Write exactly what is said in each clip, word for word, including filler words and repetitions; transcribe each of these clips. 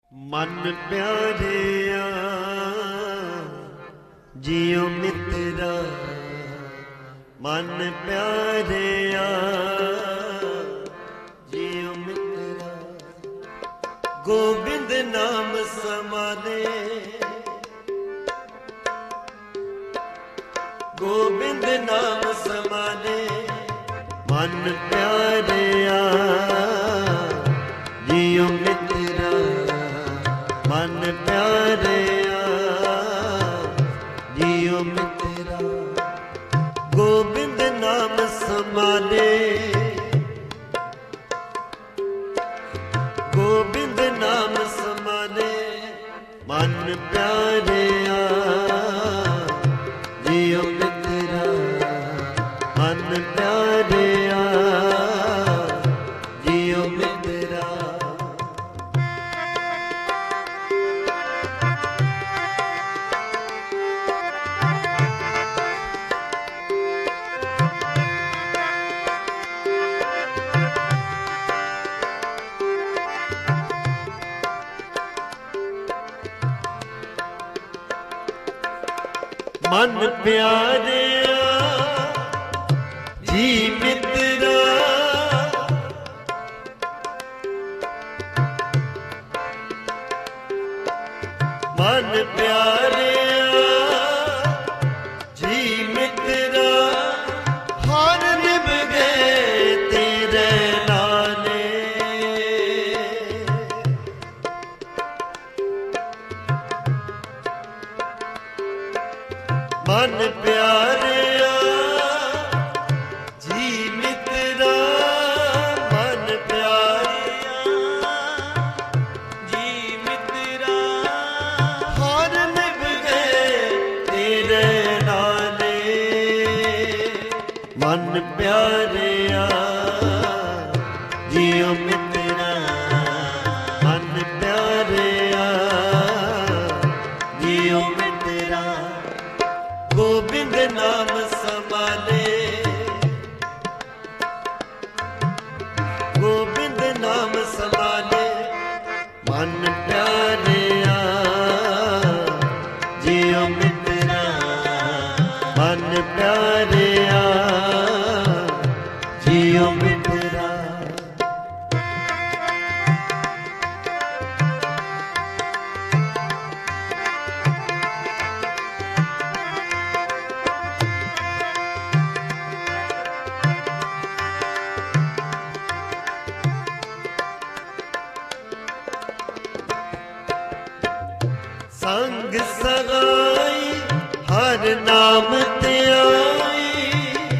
मन प्यारिया जियो मित्रा, मन प्यारिया जियो मित्रा। गोबिंद नाम समाले, गोबिंद नाम समाले, मन प्यारिया जियो मित्रा, मन प्यारिया जियो मित्रा। गोबिंद नाम समाले, गोबिंद नाम समाले, मन प्यारिया जियो मित्रा, मन प्यारिया जियो मित्रा। मन प्यारिया जी मित्रा, मन प्यारिया जी मित्रा। हर निभ गए तेरे नाले, मन प्यारिया जी मित्रा, मन प्यारिया जी मित्रा। हर निभ गए तेरे नाले, मन प्यारिया जियो मित्रा, मन प्यारिया जियो मित्रा। गोबिंद नाम समाले, गोबिंद नाम समाले, मन प्यारिया जियो मित्रा, मन प्यारिया जियो मित्रा। संग सगाई हर नाम ते आई,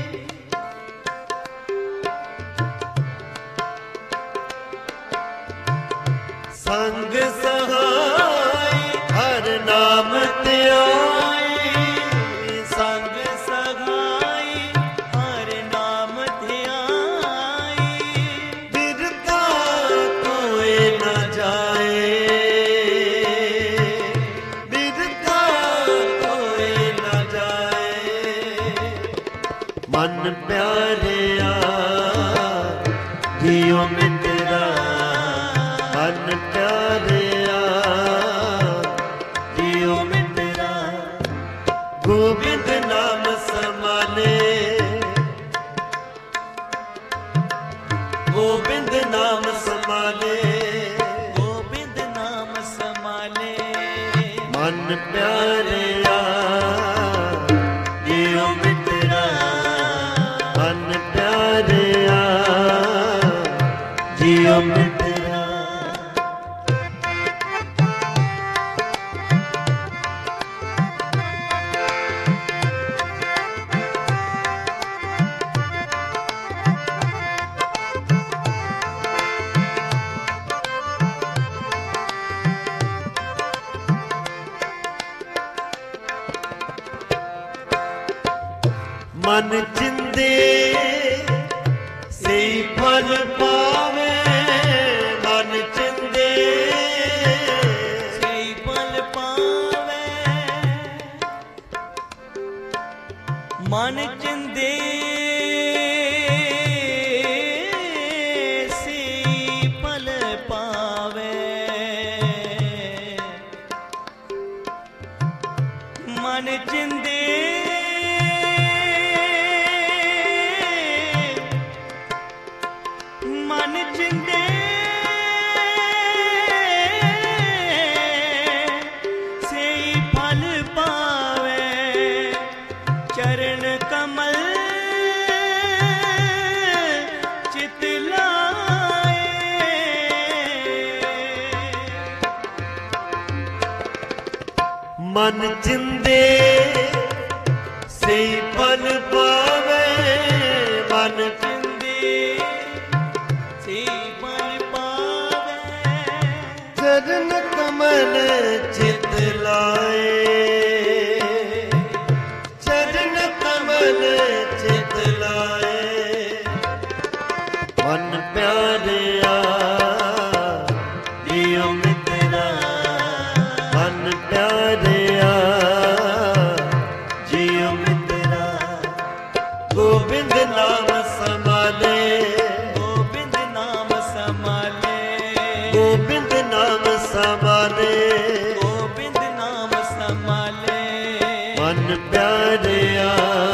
संग सगाई हर नाम ते आई, संग सगाई हर नाम ते आई। बिरता कोई न जाए, मन प्यारिया जियो मित्रा, मन प्यारिया जियो मित्रा। गोबिंद नाम समाले, गोबिंद नाम समाले, गोबिंद नाम समाले, मन प्यारिया जियो मित्रा, मन प्यारिया जियो मित्रा। मन चिंदे से फल पावे, मन चिंदे से फल पावे, मन चिंदे से फल पावे। ਚਿੰਦੇ ਮਨ ਚਿੰਦੇ ਸਈ ਫਲ ਪਾਵੇ ਚਰਨ ਕਮਲ ਚਿਤ ਲਾਏ ਮਨ ਚਿੰਦੇ ਸਈ ਫਲ ਪਾਵੇ ਮਨ ਚਿੰਦੇ ਸਈ ਫਲ ਪਾਵੇ ਚਰਨ ਕਮਲ ਚਿਤ ਲਾਏ ਚਰਨ ਕਮਲ ਚਿਤ ਲਾਏ ਮਨ ਪਿਆਰਿਆ ਜੀਉ ਮਿੱਤਰਾ ਮਨ ਪਿਆਰਿਆ ਜੀਉ ਮਿੱਤਰਾ ਗੋਬਿੰਦ ਨਾਮ ਸੰਭਾਲੇ ਗੋਬਿੰਦ ਨਾਮ ਸੰਭਾਲੇ ਗੋਬਿੰਦ ਨਾਮ ਸੰਭਾਲੇ ਗੋਬਿੰਦ ਨਾਮ ਸੰਭਾਲੇ ਮਨ ਪਿਆਰਿਆ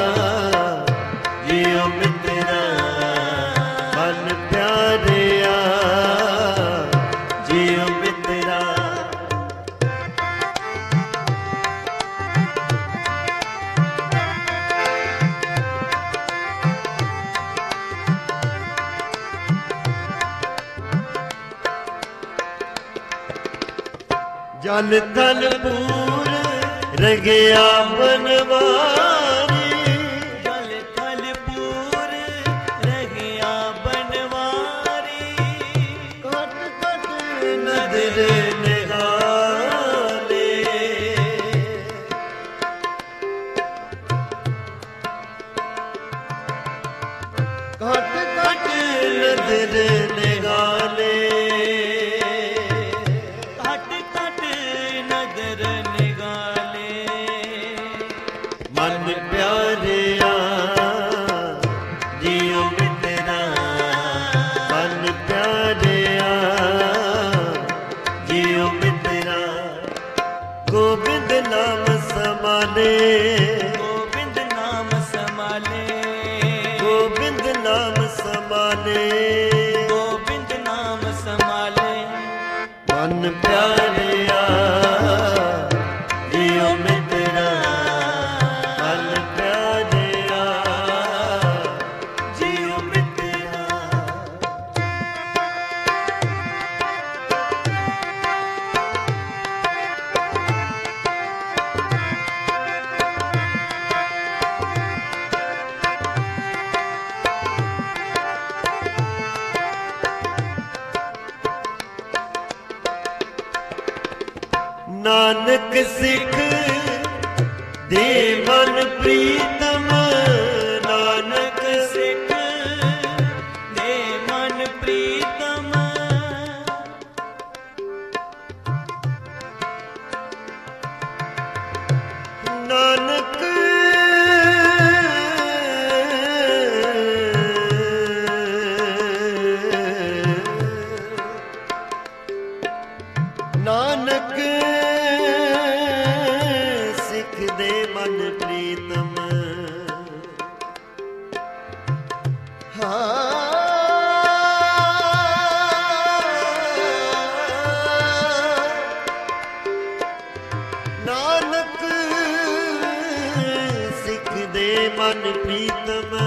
ਜੀਉ ਮਿੱਤਰਾ ਮਨ ਪਿਆਰਿਆ ਜੀਉ ਮਿੱਤਰਾ ਜਲ ਤਲ ਪੂਰ ਰਗਿਆ ਬਨਵਾਰੀ ਜਲ ਥਲ ਪੂਰ ਰਹਿਆ ਬਨਵਾਰੀ ਘਟ ਘਟ ਨਦਰ ਨਿਹਾਲੇ ਘਟ ਘਟ ਨਦਰ ਨਿਹਾਲੇ ਘਟ ਘਟ ਨਦਰ ਨਿਗਾਲੇ ਮਨ ਪਿਆਰਿਆ ਜੀਉ ਮਿੱਤਰਾ ਮਨ ਪਿਆਰਿਆ ਜੀਉ ਮਿੱਤਰਾ ਗੋਬਿੰਦ ਨਾਮ ਸੰਭਾਲੇ ਗੋਬਿੰਦ ਨਾਮ ਸੰਭਾਲੇ ਗੋਬਿੰਦ ਨਾਮ ਸੰਭਾਲੇ ਗੋਬਿੰਦ ਨਾਮ ਸੰਭਾਲੇ ਮਨ ਪਿਆਰਿਆ ਜੀਉ ਮਿੱਤਰਾ ਮਨ ਪਿਆਰਿਆ ਜੀਉ ਮਿੱਤਰਾ ਨਾਨਕ ਸਿੱਖ ਦੇ ਮਨ ਪ੍ਰੀਤਮ ਨਾਨਕ ਸਿੱਖ ਦੇ ਮਨ ਪ੍ਰੀਤਮ ਨਾਨਕ ਨਾਨਕ ਸਿੱਖ ਦੇ ਮਨ ਪ੍ਰੀਤਮ ਨਾਨਕ ਸਿੱਖ ਦੇ ਮਨ ਪ੍ਰੀਤਮ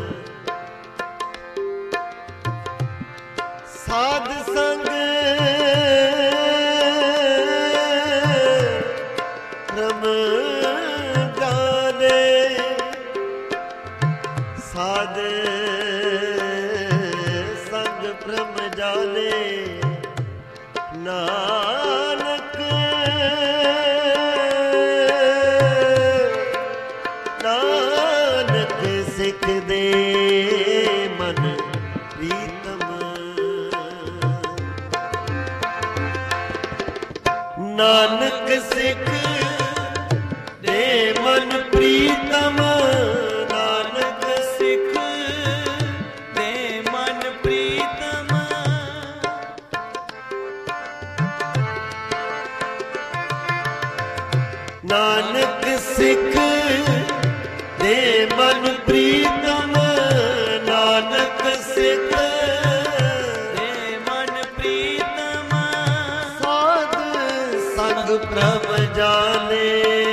ਸਾਧ ਸੰਗ ਰਮ ਗਾਲੇ ਸਾਧ ਸੰਗ ਭ੍ਰਮ ਜਾਲੇ ਨਾਨਕ ਨਾਨਕ ਸਿੱਖ ਦੇ ਮਨ ਪ੍ਰੀਤਮ ਨਾਨਕ ਸਿੱਖ ਦੇ ਮਨ ਪ੍ਰੀਤਮ ਨਾਨਕ ਸਿੱਖ ਦੇ ਮਨ ਪ੍ਰੀਤਮ ਨਾਨਕ ਸਿੱਖ ਦੇ ਮਨ ਪ੍ਰੀਤਮ, ਨਾਨਕ ਸਿੱਖ ਦੇ ਮਨ ਪ੍ਰੀਤਮ, ਸਾਧ ਸੰਗ ਪ੍ਰਭ ਜਾਣੇ,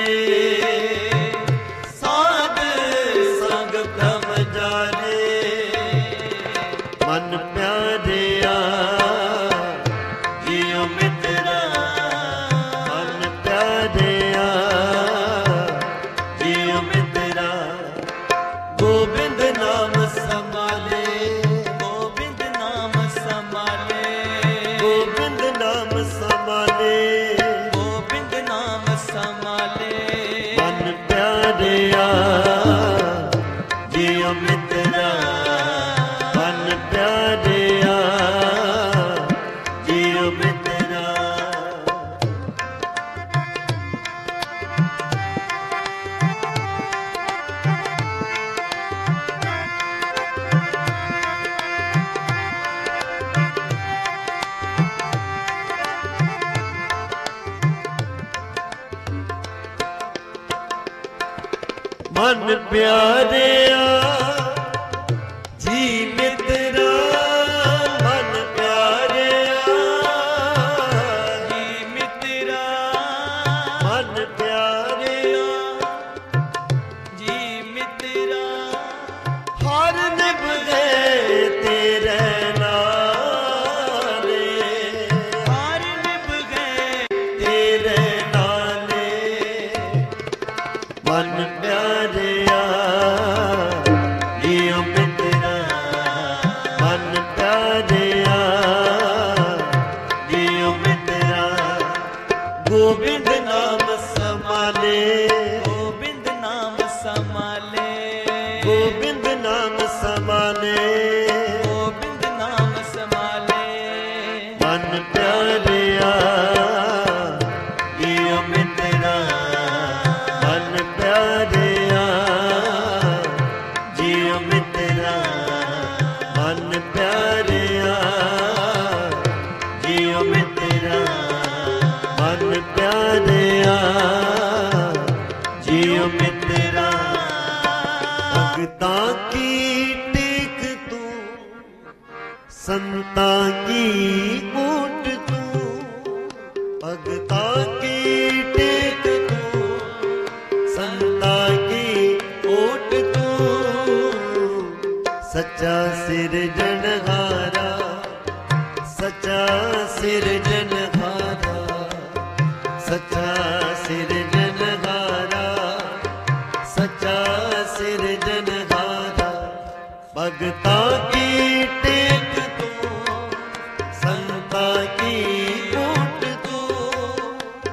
ਸਾਧ ਸੰਗ ਪ੍ਰਭ ਜਾਣੇ, ਮਨ ਪਿਆਰਿਆ ਜੀਉ ਮਿੱਤਰਾ, ਮਨ ਪਿਆਰਿਆ ਜੀਉ ਮਿੱਤਰਾ, ਗੋਬਿੰਦ ਨਾਮ ਸੰਭਾਲੇ, ਗੋਬਿੰਦ ਨਾਮ ਸੰਭਾਲੇ, ਗੋਬਿੰਦ ਨਾਮ ਸੰਭਾਲੇ, ਗੋਬਿੰਦ ਨਾਮ ਸੰਭਾਲੇ, ਮਨ ਪਿਆਰਿਆ ਜੀਉ ਮਿੱਤਰਾ, ਮਨ ਪਿਆਰਿਆ ਜੀਉ ਮਿੱਤਰਾ। ਮਨ ਪਿਆਰਿਆ ਜੀ ਮਿੱਤਰਾ, ਮਨ ਪਿਆਰਿਆ ਜੀ ਮਿੱਤਰਾ, ਮਨ ਪਿਆਰਿਆ ਜੀ ਮਿੱਤਰਾ, ਹਰ ਨਿਭ ਗਏ ਤੇਰੇ ਨਾਲੇ, ਹਰ ਨਿਭ ਗਏ, ਤੇਰੇ ਨਾਲੇ, ਮਨ ਪਿਆਰਿਆ ਜੀਉ ਮਿੱਤਰਾ, ਮਨ ਪਿਆਰਿਆ ਜੀਉ ਮਿੱਤਰਾ, ਗੋਬਿੰਦ ਨਾਮ ਸੰਭਾਲੇ, ਗੋਬਿੰਦ ਨਾਮ ਸੰਭਾਲੇ, ਗੋਬਿੰਦ ਨਾਮ ਸੰਭਾਲੇ, ਗੋਬਿੰਦ ਨਾਮ ਸੰਭਾਲੇ, ਮਨ ਪਿਆਰਿਆ ਜੀਉ ਮਿੱਤਰਾ, ਮਨ ਪਿਆਰਿਆ ਜੀਉ ਮਿੱਤਰਾ, ਮਨ ਪਿਆਰਿਆ ਜੀਉ ਮਿੱਤਰਾ, ਮਨ ਪਿਆਰਿਆ ਜੀਉ ਮਿੱਤਰਾ। ਭਗਤਾਂ ਕੀ ਟੇਕ ਤੂੰ, ਸੰਤਾਂ ਕੀ ਓਟ ਤੂੰ, ਭਗਤਾਂ ਕੀ ਟੇਕ ਤੂੰ, ਸੰਤਾਂ ਕੀ ਓਟ ਤੂੰ, ਸੱਚਾ ਸਿਰਜਣਹਾਰਾ, ਸੱਚਾ ਸਿਰਜਣਹਾਰਾ, ਸੱਚਾ ਸਿਰਜਣਹਾਰਾ, ਸੱਚਾ ਸਿਰਜਣਹਾਰਾ, ਭਗਤਾਂ ਕੀ ਟੇਕ ਤੂੰ, ਸੰਤਾਂ ਕੀ ਓਟ ਤੂੰ,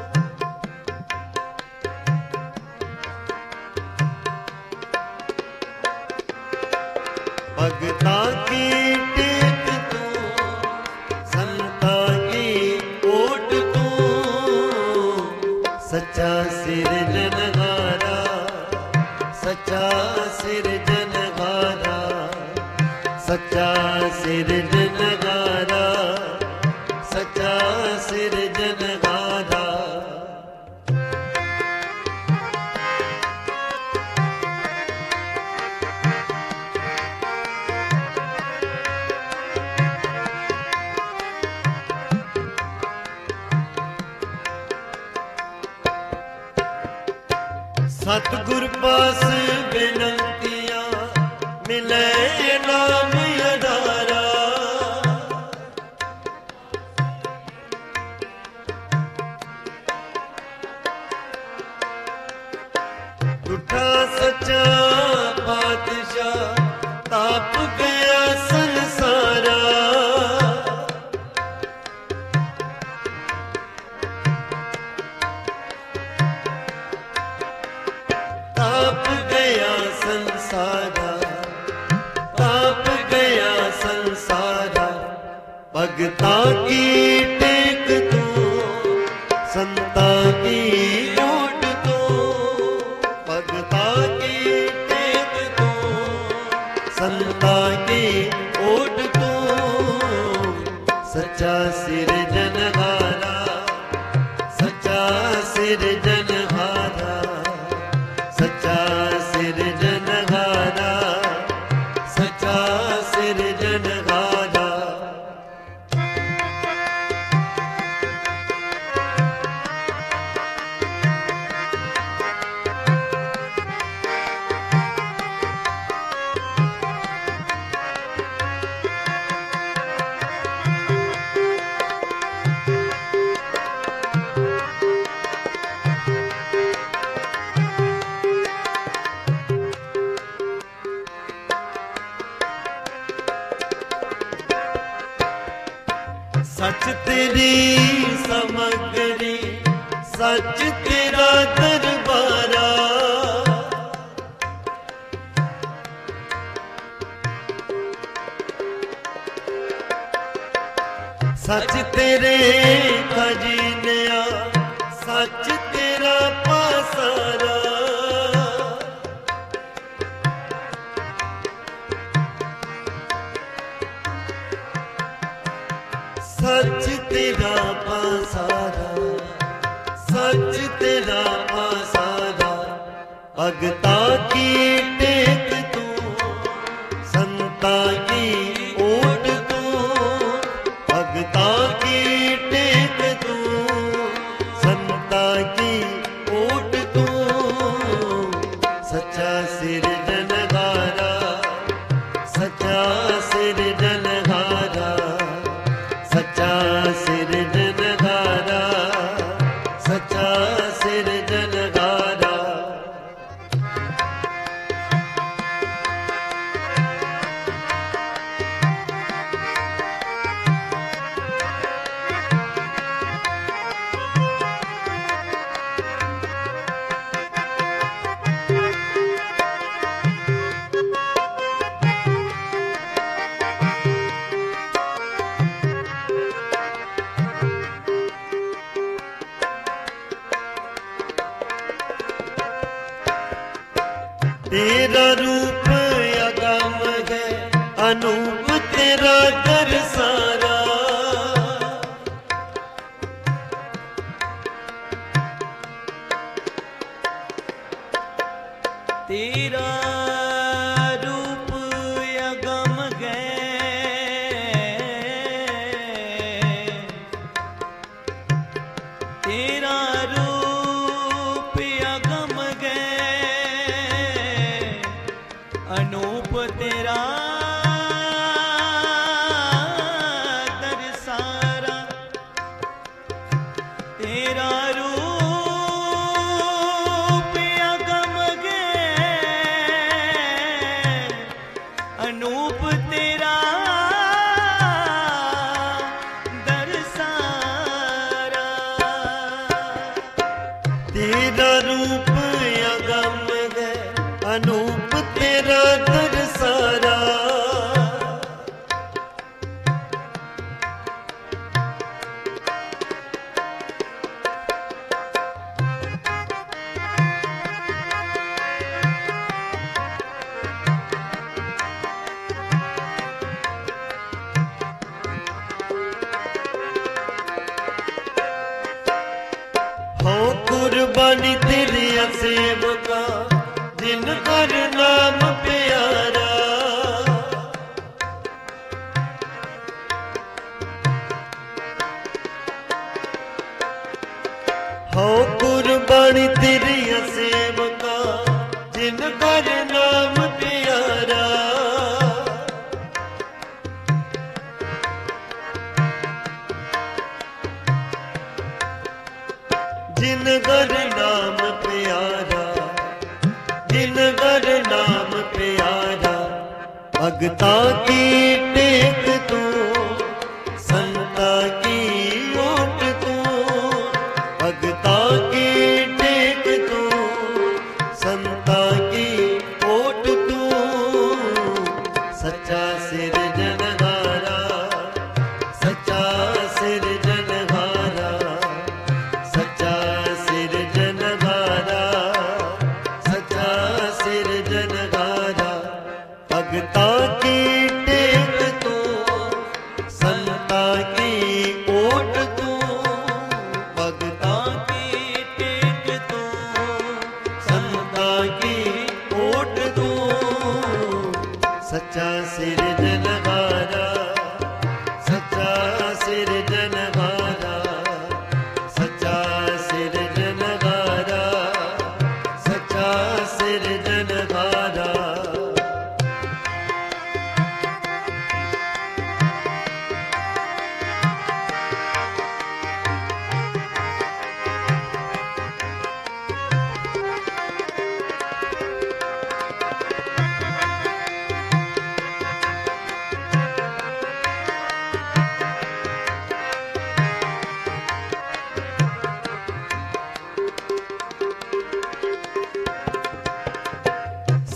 ਭਗਤਾਂ ਕੀ ਟੇਕ ਤੂੰ, ਸੰਤਾਂ ਕੀ ਓਟ ਤੂੰ, ਸੱਚਾ ਸਿਰਜਣਹਾਰਾ, ਸੱਚਾ ਸਿਰਜਣਹਾਰਾ, ਸੱਚਾ ਸਿਰਜਣਹਾਰਾ, ਸੱਚਾ ਸਿਰਜਣਹਾਰਾ। ਸਤਿਗੁਰ ਪਾਸ ਬੇਨੰਤੀਆਂ ਮਿਲੇ ਨਾਮ ਅਧਾਰਾ, ਟੁੱਟਾ ਸੱਚਾ ਪਾਤਸ਼ਾਹ ਤਾਪ ਗਿਆ ਸੰਸਾਰਾ, ਤਾਪ ਗਿਆ ਸੰਸਾਰਾ, ਤਾਪ ਗਿਆ ਸੰਸਾਰਾ, ਭਗਤਾਂ ਕੀ ਟੇਕ ਤੂੰ, ਸੰਤਾਂ ਕੀ ਓਟ ਤੂੰ, ਭਗਤਾਂ ਕੀ ਟੇਕ ਤੂੰ, ਸੰਤਾਂ ਕੀ ਓਟ ਤੂੰ, ਸੱਚਾ ਸਿਰਜਣਹਾਰਾ, ਸੱਚਾ ਸਿਰਜਣਹਾਰਾ, तेरी समगरी सच तेरा दरबारा। सच तेरे खजीनिया सच तेरा पासारा। सच तेरा पासारा सच तेरा पासारा। भगता की टेक तू संता की ओट तू। भगता की टेक तू संता की ओट तू। सच्चा सिरजनहारा सच्चा सिरजनहारा। सच्चा सिरजनहारा सच्चा सिरजनहारा। तेरा रूप अगम है अनूप तेरा कर सारा। तेरा रूप अगम है तेरा रूप अगम है अनूप तेरा दरसारा। तेरा रूप अगम गे अनूप तेरा दरसारा। तेरा रूप अगम है अनूप तेरा दरसारा। हो कुर्बानी तेरी सेवका जिन कर नाम प्यारा। हो कुर्बानी तेरी सेवका जिन कर नाम प्यारा। जिन कर नाम प्यारा जिन कर नाम प्यारा। भगता की टेक तू संता की ओट तू। भगता की टेक तू संता की ओट तू। सच्चा सिरजनहारा सच्चा सिरजनहारा। सच्चा सिरजनहारा सच्चा सिरजनहारा। भगता की टेक तू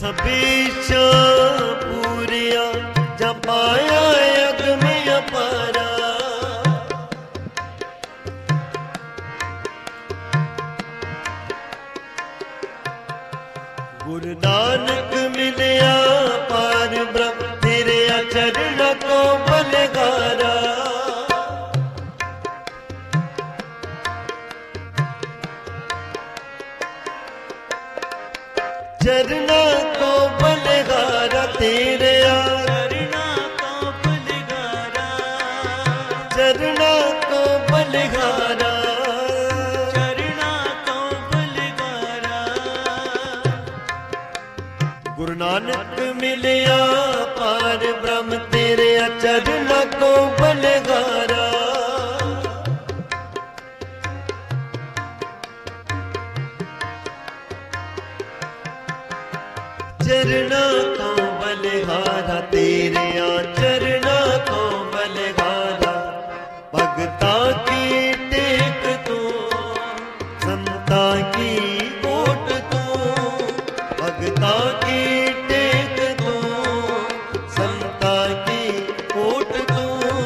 सबीशा पूरिया जपाया यग में अपारा। गुरु नानक मिलया पार ब्रह्म तेरे चरण को बलगारा। चरना को बलगारा तेरे चरना को बलगारा। चरना को बलगारा। चरना को बलगारा। गुरु नानक मिलया पार ब्रह्म तेरे चरना को बलगारा। चरना को बलहारा तेरे चरना को बलहारा। भगता की टेक तू संता की कोट तू। भगता की टेक तू संता की कोट तू।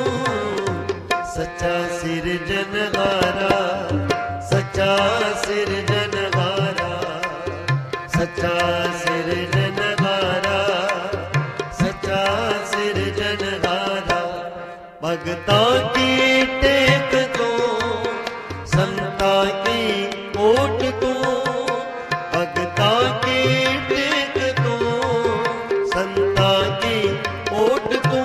सच्चा सिरजनहारा सच्चा सिरजनहारा। सच्चा सिरजनहारा सच्चा सिरजनहारा। भगता की टेक तू संता की ओट तू। भगता की टेक तू संता की ओट तू।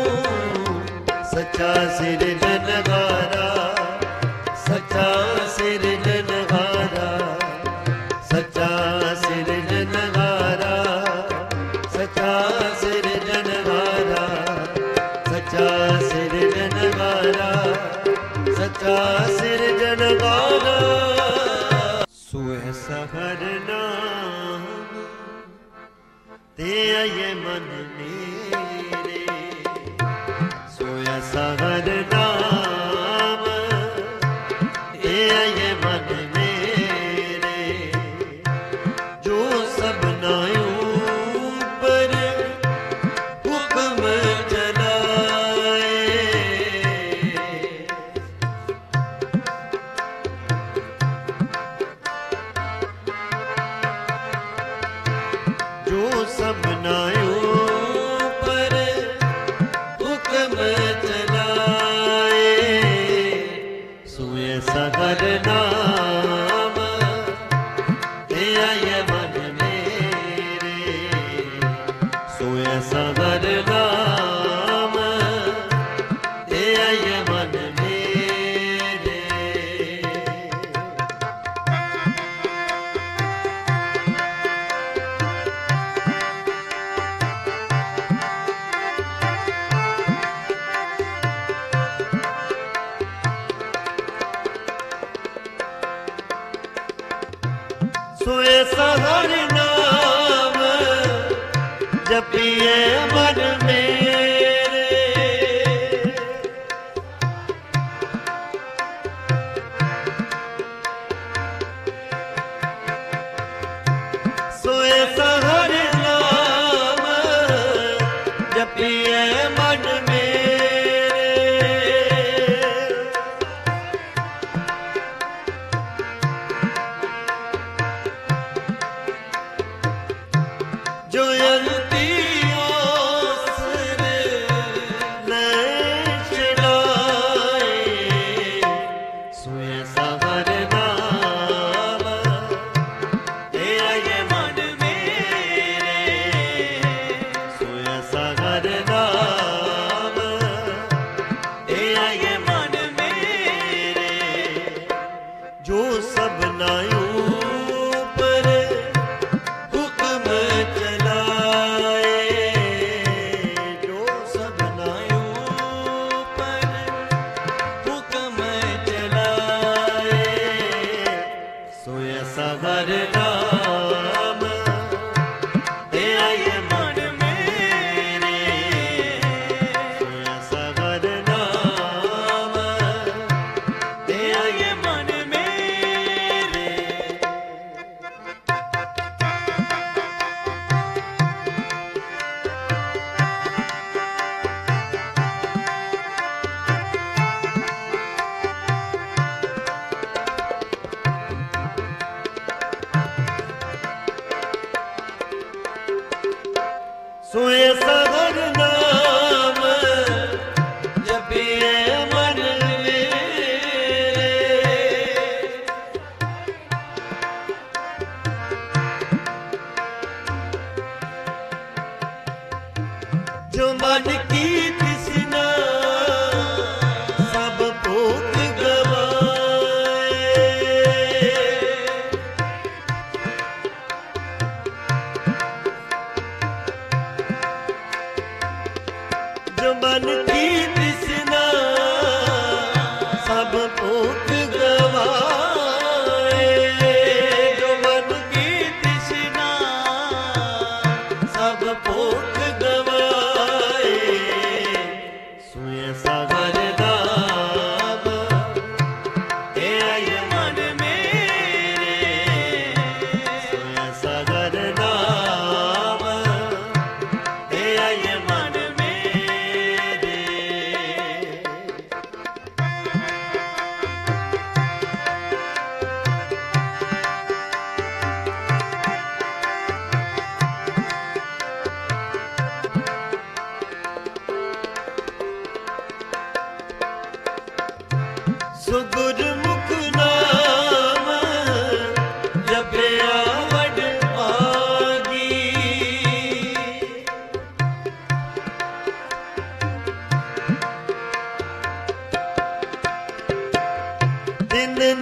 सच्चा सिरजनहारा सच्चा सिरजनहारा। सच्चा सिरजनहारा सच्चा सिरजनहारा। सच्चा सिरजनहारा सच्चा सिरजनहारा। सुह सहर नाम ते ये मन मेरे। सोय सहर नाम ते ये मन मेरे। जो सबनायों पर हुक्म चलाए। जो सबनायों पर हुक्म चलाए। सोए सगर नाम तेरा ये मन मेरे। सोए सगर नाम तेरा ये मन मेरे। सोए सहर नाम जपिए मन मेरे। सोए सहर नाम जपिए मन मेरे। जो अंती ओसर लैशनाए। सोए सहर नाम तेरा ये मन मेरे। सोए सहर नाम तेरा ये मन मेरे। जो सबनायों पर हुक्म चलाए। जो सबनायों पर हुक्म चलाए। सोए सहर नाम तेरा ये मन मेरे। सोए सहर नाम तेरा ये मन मेरे।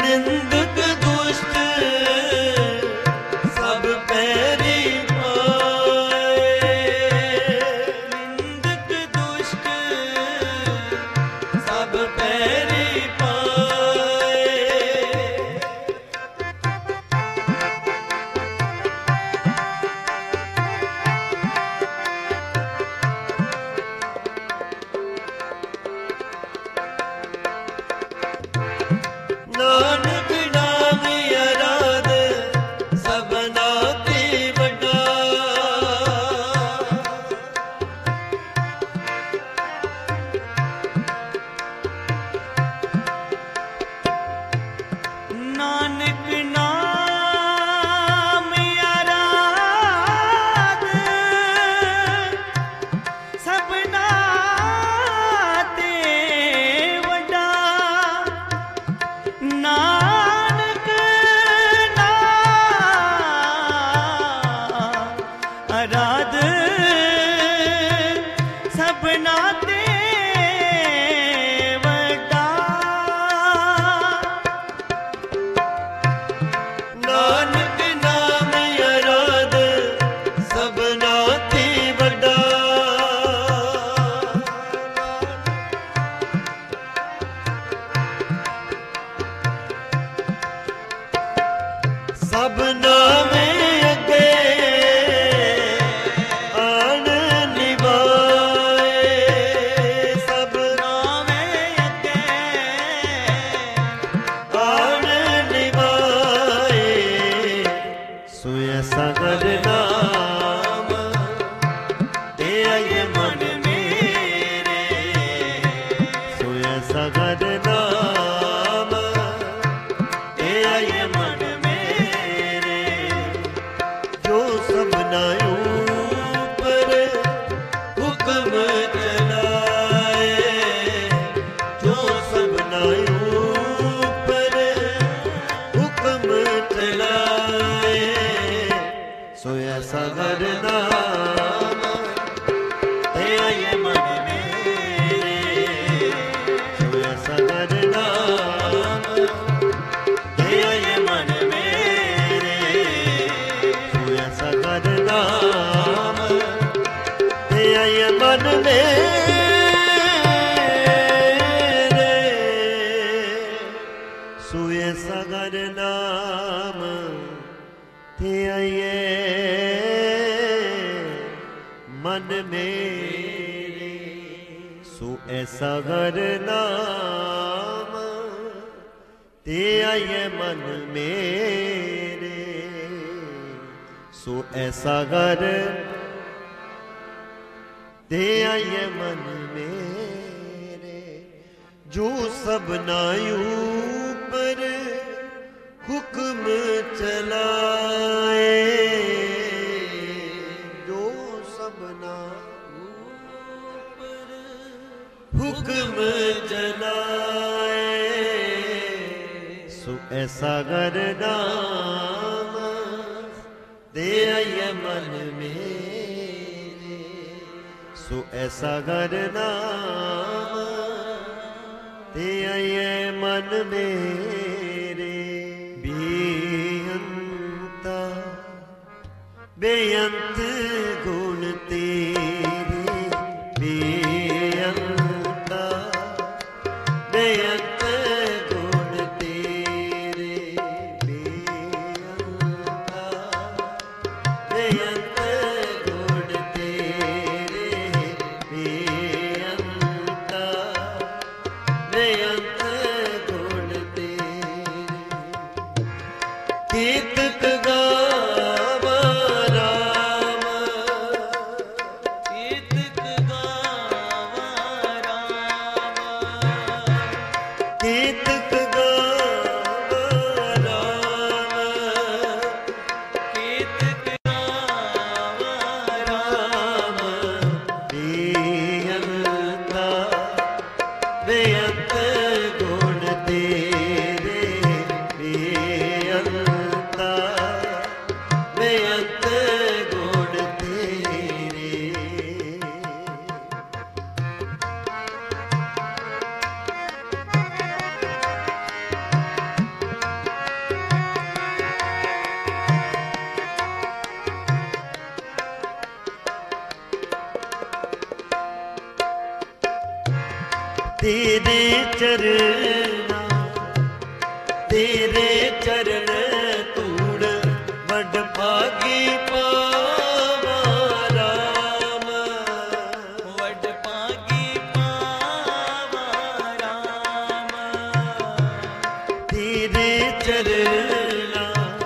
निंदक दुष्ट सब पैरी पाए। निंदक दुष्ट सब पैरी पाए। नानक नाम आराध सबना ते वड्डा। नानक नाम आराध सबना ते वड्डा। नानक नाम आराध सबना ते वड्डा। नानक नाम आराध सबना ते वड्डा। सबना में अगे आन निभाए। सबना नामे अगे आन निभाए। सोया सागर नाम ते आए मन मेरे। सोया सागर नाम ते आए मन मेरे जो सबना ऊपर हुक्म चलाए। जो सबना ऊपर हुक्म चलाए। सोया सागर नाम ते आए मन मेरे। सोया सागर नाम ते आए मन मेरे। सोया सागर नाम ते आए मन मेरे। सोया सागर नाम ते आए मन मेरे। सो ऐसा गर नाम ते आए मन मेरे। सो ऐसा गर ते आए मन मेरे। जो सबना ऊपर हुक्म चलाए। जो सबना ऊपर हुक्म चलाए। सो ऐसा गर नाम दे आए मन मेरे। सो ऐसा गर नाम दे आए मन मेरे। बेअंता बेअंत गुण तेरे। बेअंता बेअंत गुण तेरे। बेअंता बेअंत गुण तेरे। बेअंता बेअंत गुण तेरे। कीर्तक गावा राम। कीर्तक गावा राम। कीर्तक गावा राम। कीर्तक गावा राम। बेअंता बेअंत गुण तेरे। बेअंता ਚਰਨਾ ਤੇਰੇ ਚਰਨ ਧੂੜ ਵੱਡ ਭਾਗੀ ਪਾਵਾ ਰਾਮ ਵੱਡ ਭਾਗੀ ਪਾਵਾ ਰਾਮ ਤੇਰੇ ਚਰਨਾ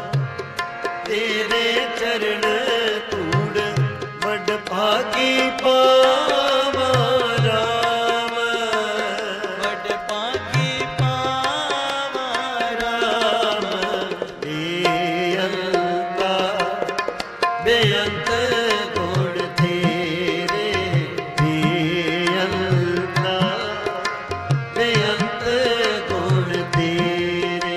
ਤੇਰੇ ਚਰਨ ਧੂੜ ਵੱਡ ਭਾਗੀ ਪਾਵਾ ਰਾਮ ਵੱਡ ਭਾਗੀ ਪਾਵਾ ਰਾਮ ਬੇਅੰਤਾ ਬੇਅੰਤ ਗੁਣ ਤੇਰੇ ਬੇਅੰਤਾ ਬੇਅੰਤ ਗੁਣ ਤੇਰੇ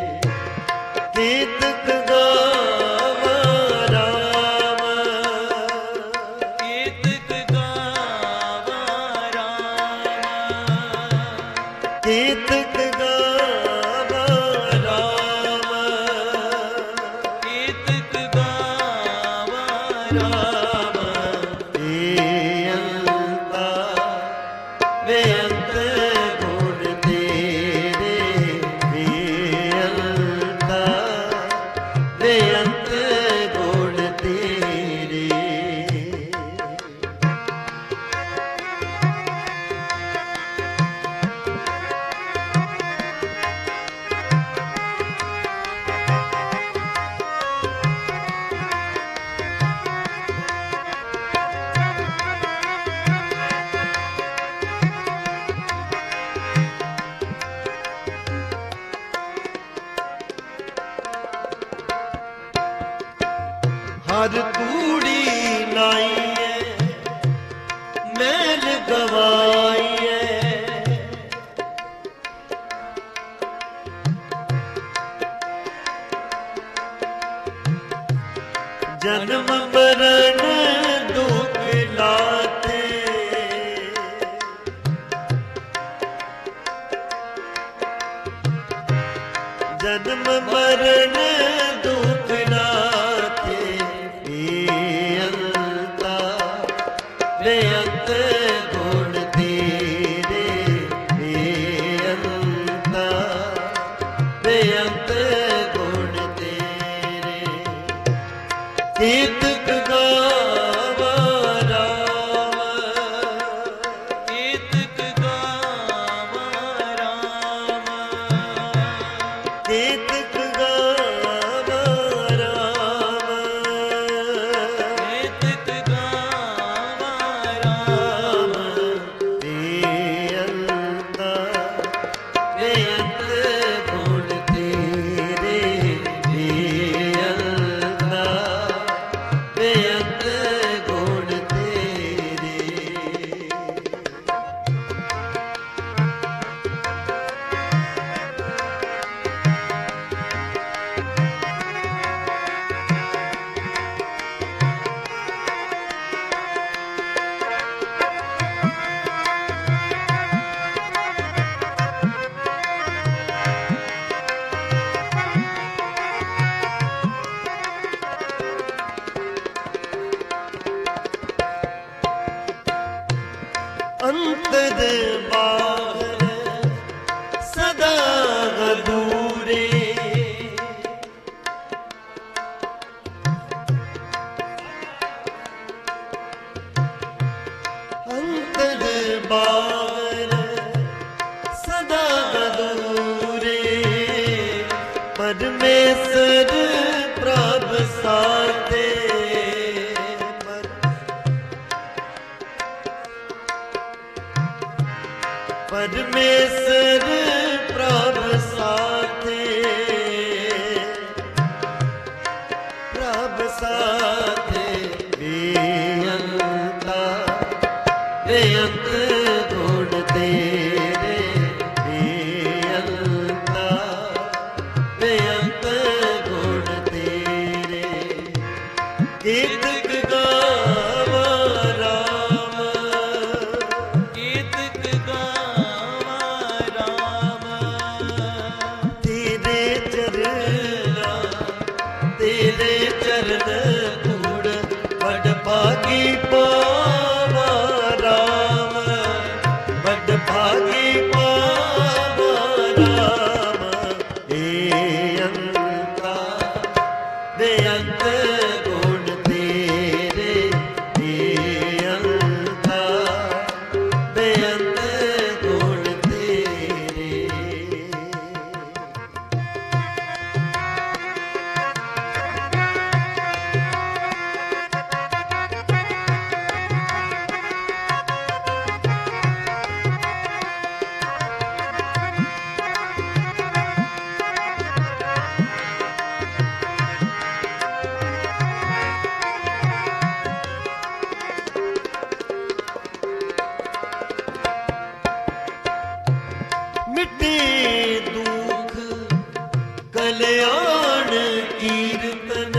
ਕੀਰਤ ਗਾਵਾ ਰਾਮ ਕੀਰਤਕ ਗਾਵਾ ਰਾਮ ਕੀਰਤ ਗਾਵਾ ਰਾਮ ਕੀਰਤਕ ਗਾਵਾ ਰਾਮ ਬੇਅੰਤਾ ਬੇਅੰਤ ਗੁਣ ਤੇਰੇ ਬੇਅੰਤਾ ਬੇਅੰਤ ਗੁਣ ਤੇਰੇ ਹਰ ਕੂੜੀ ਨਾਈਏ ਮੈਲ ਗਵਾਈਏ ਜਨਮ ਮਰਨ ਦੁਖ ਲਾਤੇ ਜਨਮ ਮਰਨ ਦੁਖ ਲਾਤੇ ਬੇਅੰਤਾ ਬੇਅੰਤ ਗੁਣ ਤੇਰੇ ਬੇਅੰਤਾ ਬੇਅੰਤ ਗੁਣ ਤੇਰੇ ਕੀਰਤ ਗਾਵਾ ਰਾਮ ਕੀਰਤਕ ਗਾਵਾ ਰਾਮ ਕੀਰਤ ਗਾਵਾ ਰਾਮ ਕੀਰਤਕ ਗਾਵਾ ਰਾਮ ਬੇਅੰਤਾ ਬੇਅੰਤ ਗੁਣ ਤੇਰੇ ਬੇਅੰਤਾ ਬੇਅੰਤ ਗੁਣ ਤੇਰੇ ਅੰਤਰ ਬਾਹਰ ਸਦਾ ਦੂਰੇ ਅੰਤਰ ਬਾਹਰ ਸਦਾ ਦੂਰੇ ਪਰਮੇਸ਼ਰ ਪ੍ਰਭ ਸਾਤੇ ਪਰਮੇਸ਼ਰ ਪ੍ਰਭ ਸਾਥੇ ਪ੍ਰਭ ਸਾਥੇ ਬੇਅੰਤਾ ਬੇਅੰਤ ਗੁਣ ਤੇਰੇ ਬੇਅੰਤਾ ਬੇਅੰਤ ਗੁਣ ਤੇਰੇ ਕੀਰਤ ਗਾਵਾ ਰਾਮ ਕੀਰਤਕ ਗਾਵਾ ਰਾਮ ਤੇਰੇ ਚਰਨਾ ਤੇਰੇ ਚਰਨ ਧੂੜ ਵੱਡ ਭਾਗੀ ਪਾਵਾ ਰਾਮ ਵੱਡ ਭਾਗੀ ਪਾਵਾ ਬੇਅੰਤਾ ਬੇਅੰਤ ਗੁਣ ਤੇਰੇ ਬੇਅੰਤਾ ਬੇਅੰਤ ਗੁਣ ਤੇਰੇ ਮਿਟੇ ਦੁਖ ਕਲਿਆਣ ਕੀਰਤਨ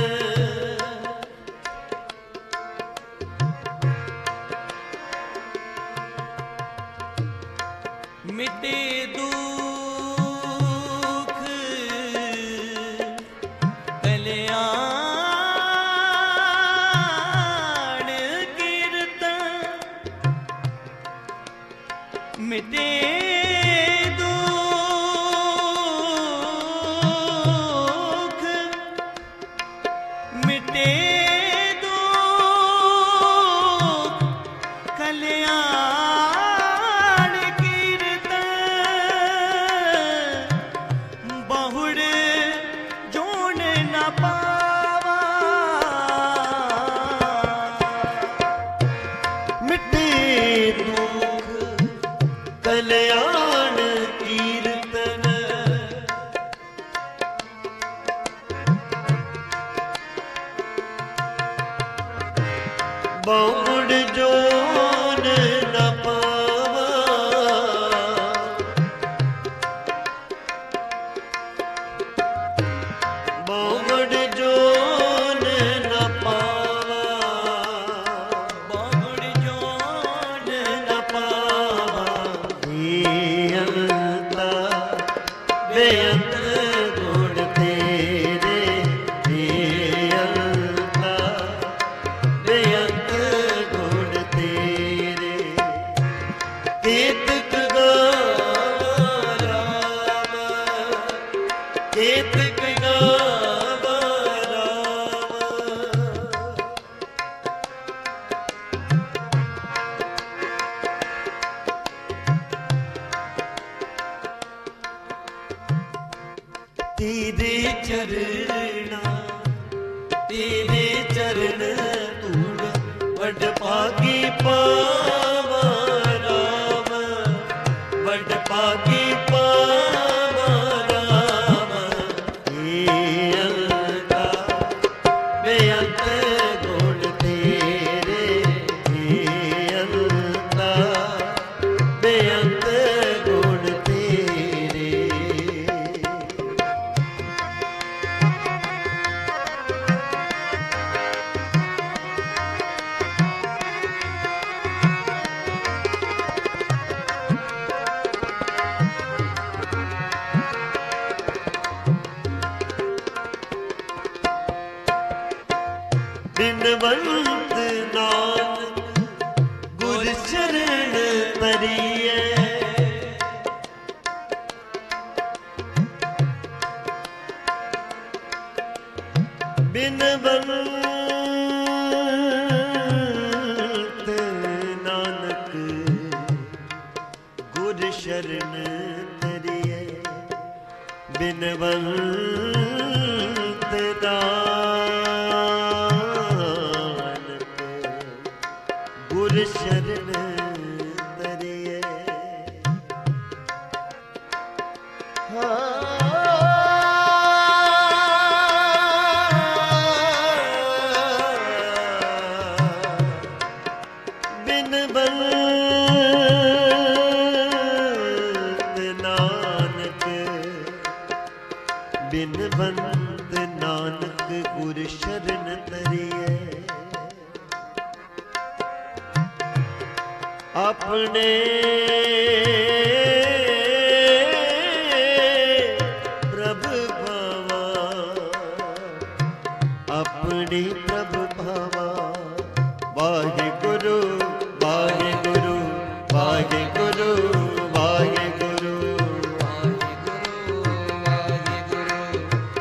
ਮਿਟੇ ਦੁਖ ਕਲਿਆਣ ਕੀਰਤਨ ਮਿਟੇ ਦੁਖ ਮਿਟੇ ਦੁਖ ਕਲਿਆਣ ਕੀਰਤਨ ਬਹੁੜ ਜੋਨ ਨਾ ਪਾਵਾ ਮਿਟੇ ਦੁਖ ਕਲਿਆਣ ਕੀਰਤਨ ਬਹੁੜ ਜੋਨ ਨ ਪਾਵਾ ਬਹੁੜ ਜੋਨ ਨ ਪਾਵਾ ਬਹੁੜ ਜੋਨ ਨ ਪਾਵਾ ਬੇਅੰਤਾ ਬੇਅੰਤ ਗੁਣ ਤੇਰੇ ਬੇਅੰਤਾ ਬੇਅੰਤ ਗੁਣ ਤੇਰੇ ਕੇਤਕ ਗਾਵਾਂ ਰਾਮ ਕੇਤਕ ਗਾਵਾਂ ਰਾਮ ਤੇਰੇ ਚਰਣਾ ਤੇਰੇ ਚਰਨ ਧੂੜ ਵੱਡ ਭਾਗੀ ਪਾਵਾ ਰਾਮ ਵੱਡ ਭਾਗੀ ਪਾਵਾ ਰਾਮ ਬੇਅੰਤਾ ਬੇਅੰਤ ਗੁਣ ਤੇਰੇ ਬੇਅੰਤਾ ਬੇਅੰਤ ਗੁਣ ਤੇਰੇ ਬਿਨਵੰਤ ਨਾਨਕ ਗੁਰ ਚਰਨ ਤਰੀਏ ਬਿਨਵੰਤ ਨਾਨਕ ਗੁਰ ਸ਼ਰਨ ਤਰੀਏ ਬਿਨਵੰਤ ਨਾਨਕ ਗੁਰ ਸ਼ਰਨ ਤਰੀਏ ਬਿਨਵੰਤ ਨਾਨਕ ਗੁਰ ਸ਼ਰਨ ਤਰੀਏ ਆਪਣੇ ਪ੍ਰਭ ਭਾਵਾ ਆਪਣੀ ਪ੍ਰਭ ਭਾਵਾ ਵਾਹਿਗੁਰੂ ਵਾਹਿਗੁਰੂ ਵਾਹਿਗੁਰੂ ਵਾਹਿਗੁਰੂ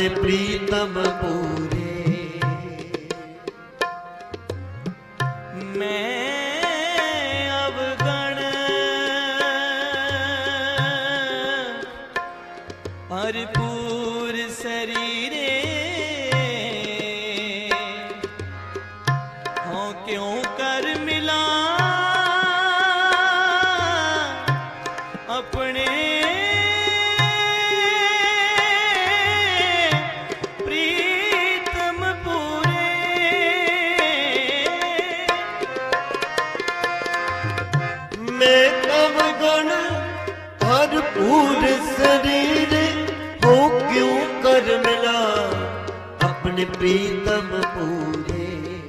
अपने प्रीतम पूरे। मैं अवगण भरपूर शरीरे हों क्यों कर मिला अपने प्रीतम पूरे। मैं अवगण भरपूर शरीर हो क्यों कर मिला अपने प्रीतम पूरे।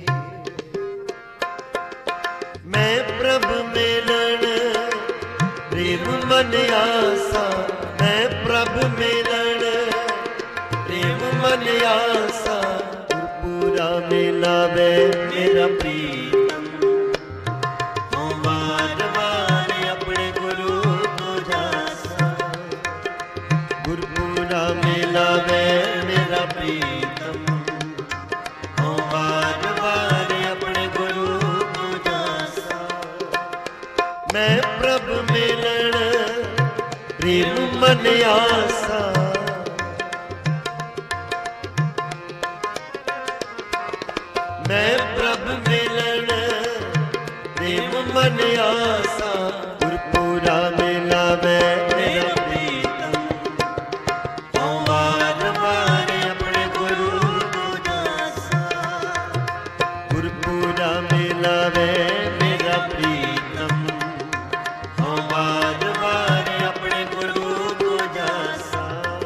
मैं प्रभु मिलन प्रेम मन आसा, मैं प्रभु मिलन प्रेम मन आसा। पूरा मिलावे मेरा प्रीतम हों बार बार अपने गुरु को जासा। गुरपुरा मिलावे मेरा प्रीतम हों बार बार अपने गुरु को जासा। मैं प्रभु मिलन प्रेम मन आसा। मैं प्रभु मिलन प्रेम मन आसा। गुरपुरा मिलावे मेरा प्रीतम हों बार बार अपने गुरु को जासा। गुरपुरा मिलावे मेरा प्रीतम हों बार बार अपने गुरु को जासा।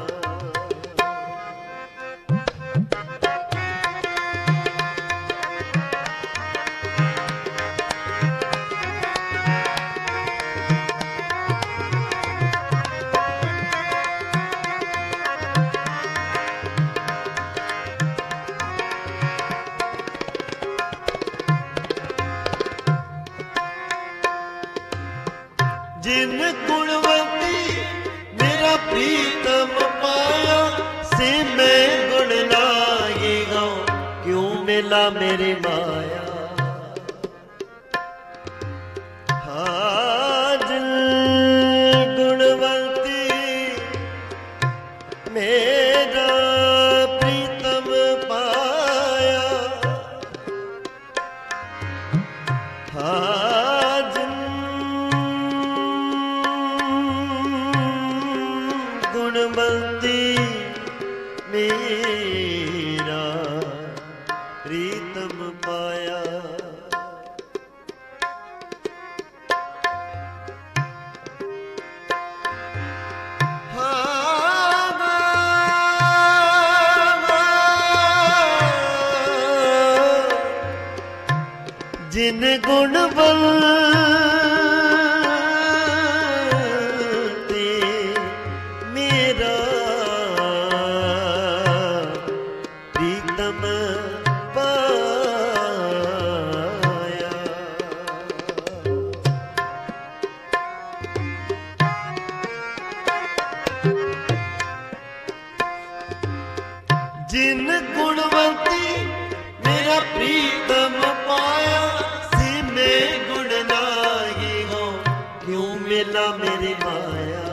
जिन गुणवंती मेरा प्रीतम पाया, से मैं गुण लाए गाऊं क्यों मिला मेरी माया। हाँ जिन गुणवंती मेरा प्रीतम पाया, हाँ जिन गुणवंती मेरा प्रीतम पाया। जिन गुणवंती मेरा प्रीतम पाया। जिन गुणवंती मेरा प्रीतम पाया, से मैं गुण लाए हो क्यों मिला मेरी माया।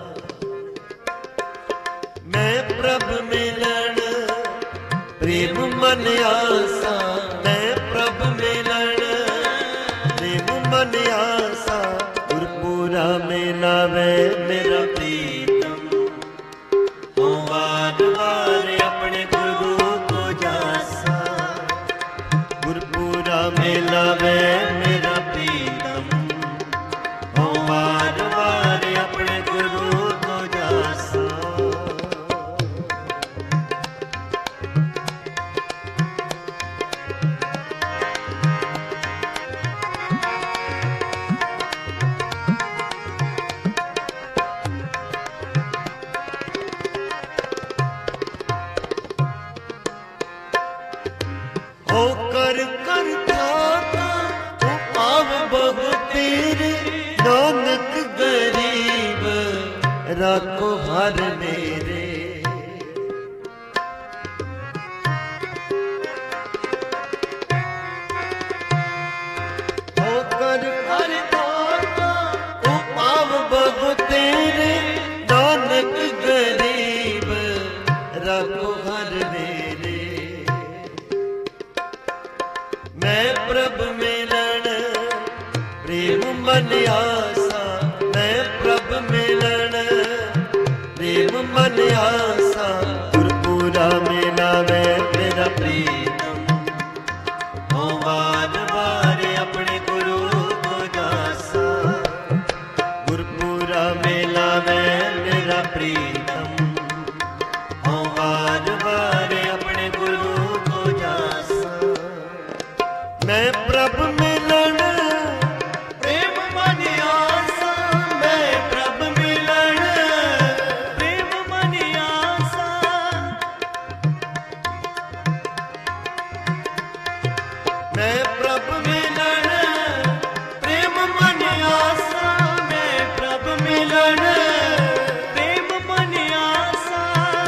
मैं प्रभु मिलन प्रेम मन आसा, मैं प्रभु मिलन प्रेम मन आसा। गुरपुरा मिलावे मेरा प्रीतम हों बार बार अपने गुरु को जासा। गुरपुरा मिलावे मेरा प्रीतम हों बार बार अपने गुरु को जासा। हो कर कर था पाव बहु तेरे, नानक गरीब राखो हर मेरे। आसा मैं प्रभ मिलन प्रेम मन आसा गुरपुरा मिलावे मेरा प्रीतम ओ वार वार अपने गुरु को दासा गुरपुरा मिलावे मेरा प्रीतम ओ वार वार अपने गुरु को दासा मैं प्रभ मिलन प्रेम मन आसा मैं प्रभ मिलन प्रेम मन आसा मैं प्रभ मिलन प्रेम मन आसा मैं प्रभ मिलन प्रेम मन आसा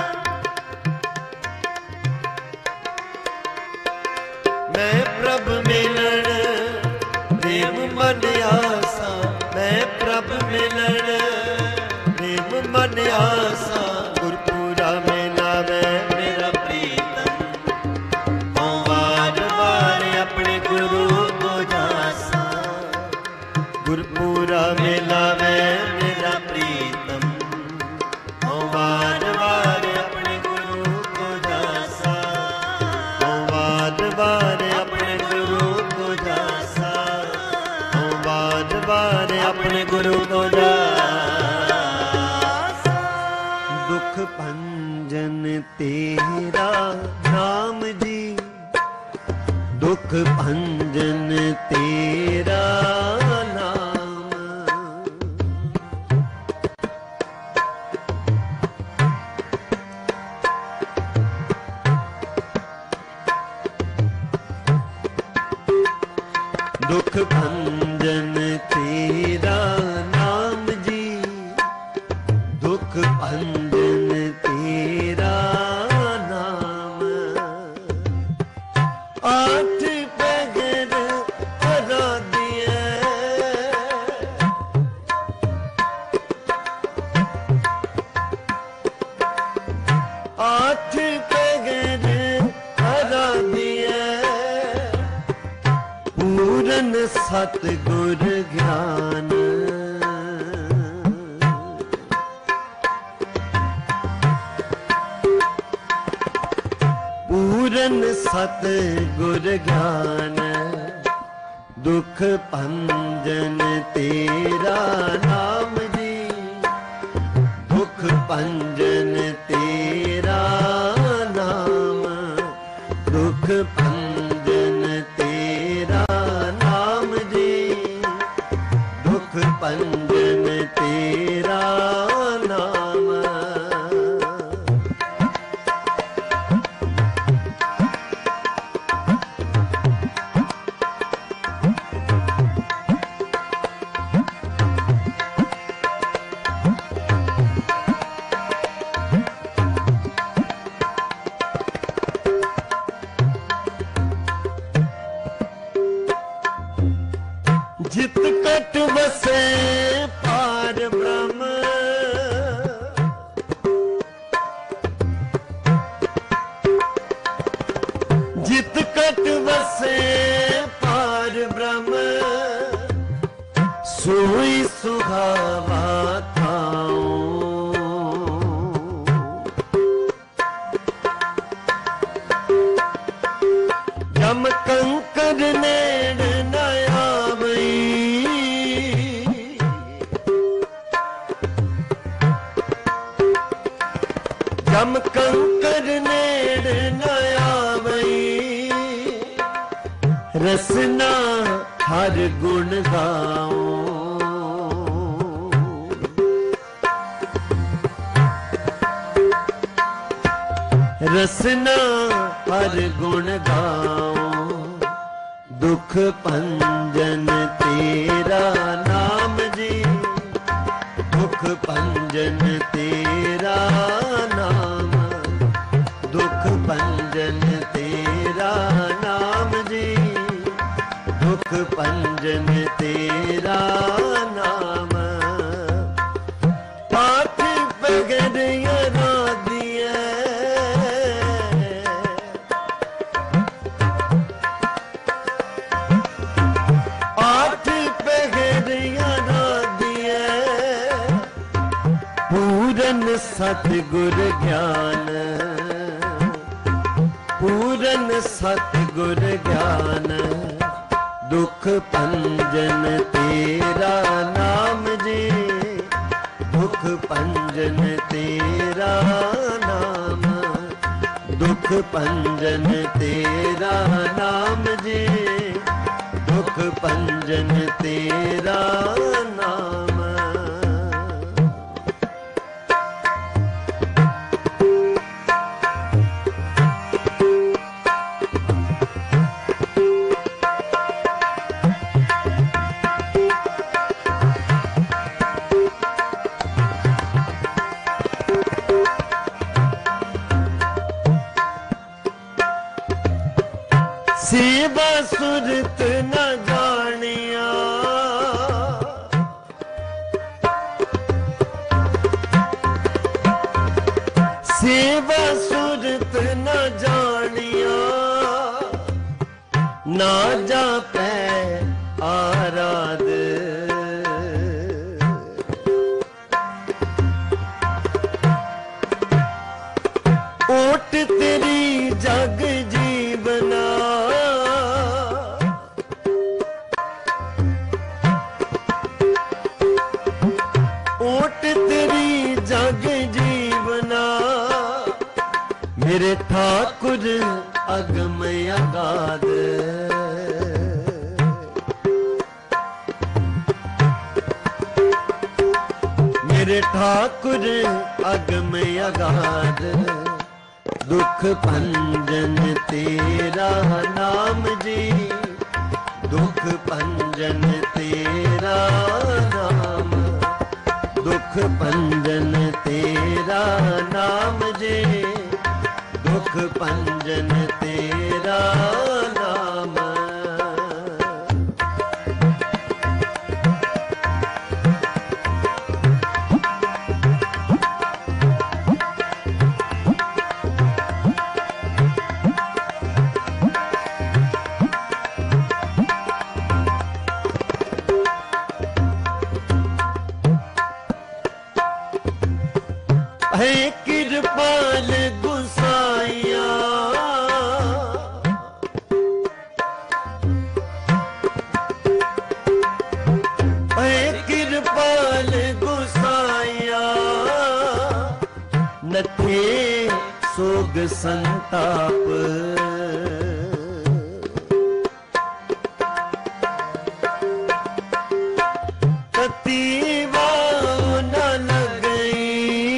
मैं प्रभ मिलन प्रेम मन आसा मैं प्रभ मिलन प्रेम मन आसा गुरपुरा मिलावे मेरा प्रीतम ओ वार वार अपने गुरु को जासा गुरपुरा मिलावे मेरा प्रीतम ओ वार वार अपने गुरु को जासा ओ वार वार अपने गुरु को जासा ओ वार वार अपने गुरु को जासा दुख भंजन तेरा नाम जी दुख भंजन तेरा नाम दुख भंजन तेरा नाम जी दुख भंजन तेरा नाम आठ पैगर आराध्य आठ पैगर आराध्य पूरन सतगुर ज्ञान पूरन सतगुर ज्ञान दुख भंजन तेरा नाम जी दुख भंजन तेरा नाम दुख भंजन तेरा नाम जी दुख भंजन तेरा नाम जित कट बसे पार ब्रह्म जित कट बसे पार ब्रह्म सोई सुहावा थाओ जम कंकर नेड़ न आवई जम कंकर नेड़ न आवई रसना हर गुण गाओ रसना हर गुण गाओ दुख भंजन तेरा नाम जी दुख भंजन तेरा नाम दुख भंजन तेरा नाम जी दुख भंजन तेरा नाम पाठ बगैर आराध्य आठ बगैर आराध्य पूरन सतगुर ज्ञान, पूरन सतगुर ज्ञान, दुख भंजन तेरा नाम जी, दुख भंजन तेरा नाम, दुख भंजन तेरा नाम जी, दुख भंजन तेरा नाम। सेवा सुरत न जानिया, सेवा सुरत न जानिया, ना जापै आराध, ओट तेरी जग जीवना, ओट तेरी जग जीवना, मेरे ठाकुर अगम अगाध, मेरे ठाकुर अगम अगाध, दुख भंजन तेरा नाम जी, दुख भंजन तेरा नाम, दुख भंजन तेरा नाम जी, दुख भंजन तेरा नाम। है कृपाल गुसाइया, है कृपाल गुसाइया, नथे सोग संताप, ततीवा न लगई,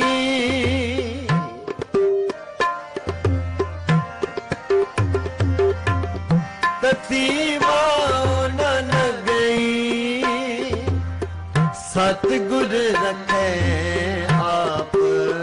ततीवा न लगई, सतगुर रखे आप,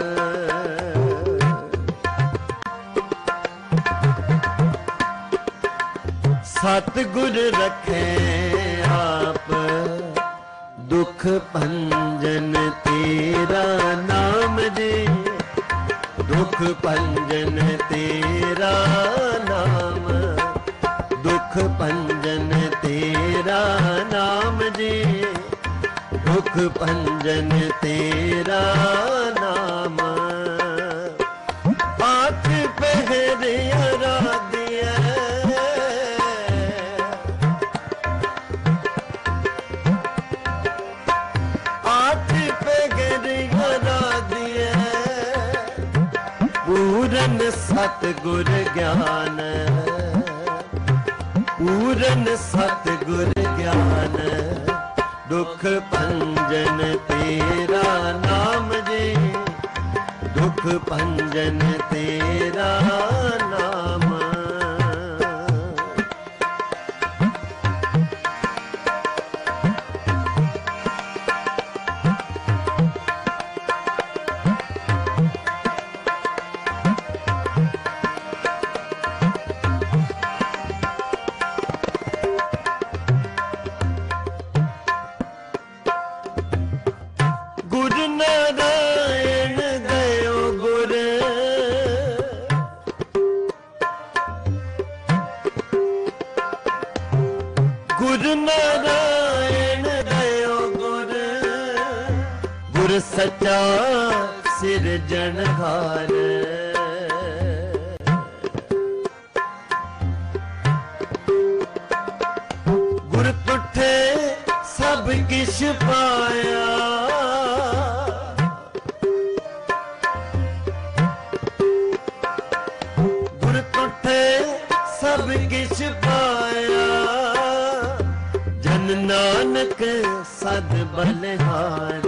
सतगुर रखे आप, दुख भंजन तेरा नाम जी, दुख भंजन तेरा नाम, दुख भंजन तेरा नाम जी, दुख भंजन तेरा नाम। आठ पहर आराध्य, आठ पहर आराध्य, पूरन सतगुर ज्ञान, पूरन सतगुर ज्ञान, दुख भंजन तेरा नाम जी, दुख भंजन तेरा नाम। सच्चा सिरजनहार गुर तुठे सब किश पाया गुर तुठे सब किश पाया जन नानक सद बलिहार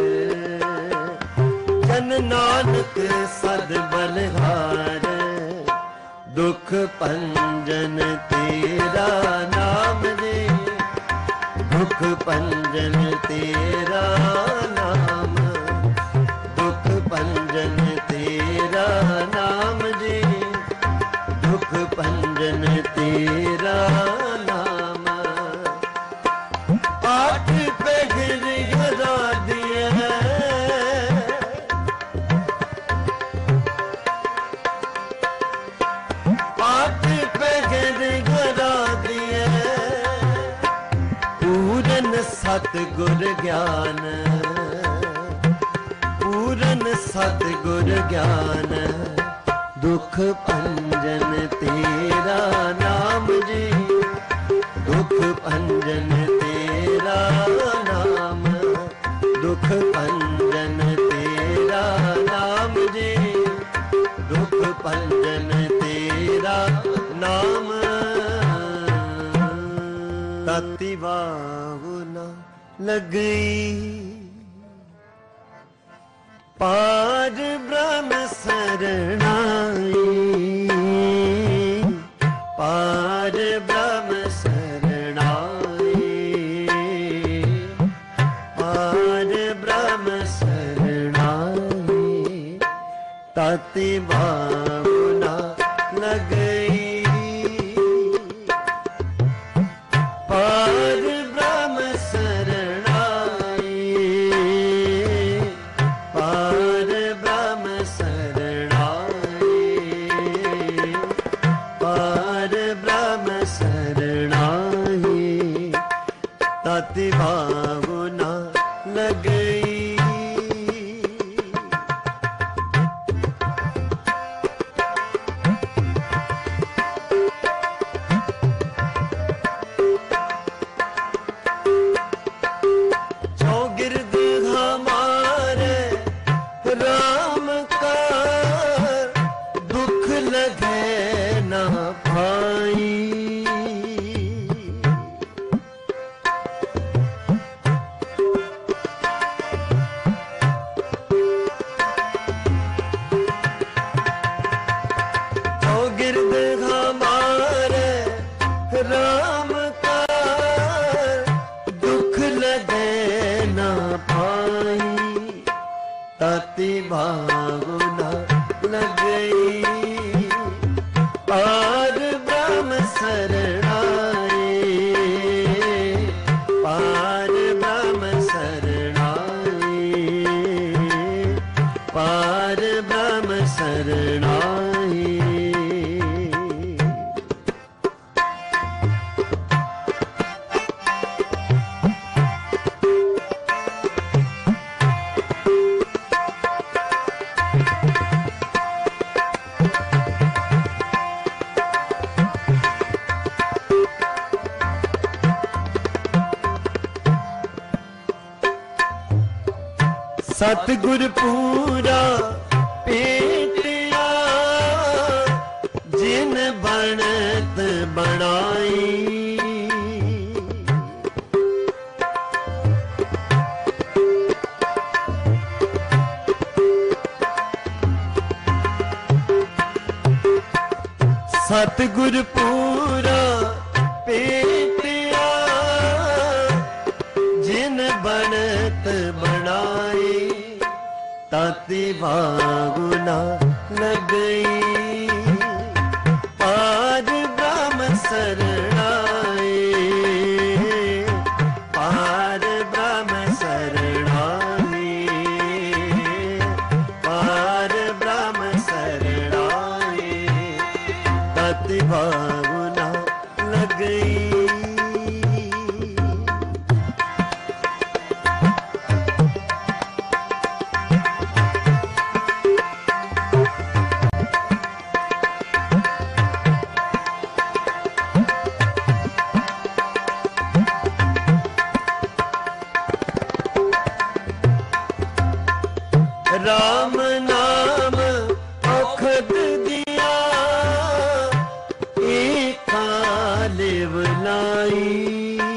जन नानक सद बलिहार दुख पंजन तेरा नाम दे दुख पंजन तेरा नाम दुख पंजन तेरा नाम जी दुख पंजन तेरा नाम आठ पहर हरा दिया आठ पहर हरा दिया पूरन सतगुर ज्ञान पूरन सतगुर ज्ञान दुख पंजन तेरा नाम जी दुख पंजन तेरा नाम दुख पंजन तेरा नाम जी दुख पंजन तेरा नाम ताती बाहु न लगई पार ब्रह्म शरणाई पार ब्रह्म शरणाई पार ब्रह्म शरणाई ताती बाहु न लगई पार ब्रह्म शरणाई पार ब्रह्म शरणाई पार ब्रह्म शरणाई ताति बाहु न लगई ताति बाहु न लगई पार ब्रह्म शरणाई पार ब्रह्म शरणाई पार ब्रह्म शरणाई सतगुर पूरा पेटिया जिन बनत बनाई सतगुर पूरा पेटिया जिन बनत बनाई ताति बाहु न लगई पार ब्रह्म शरणाई पार ब्रह्म शरणाई पार ब्रह्म शरणाई ताति बाहु न लगई राम नाम औखद दिया एका लेवलाई।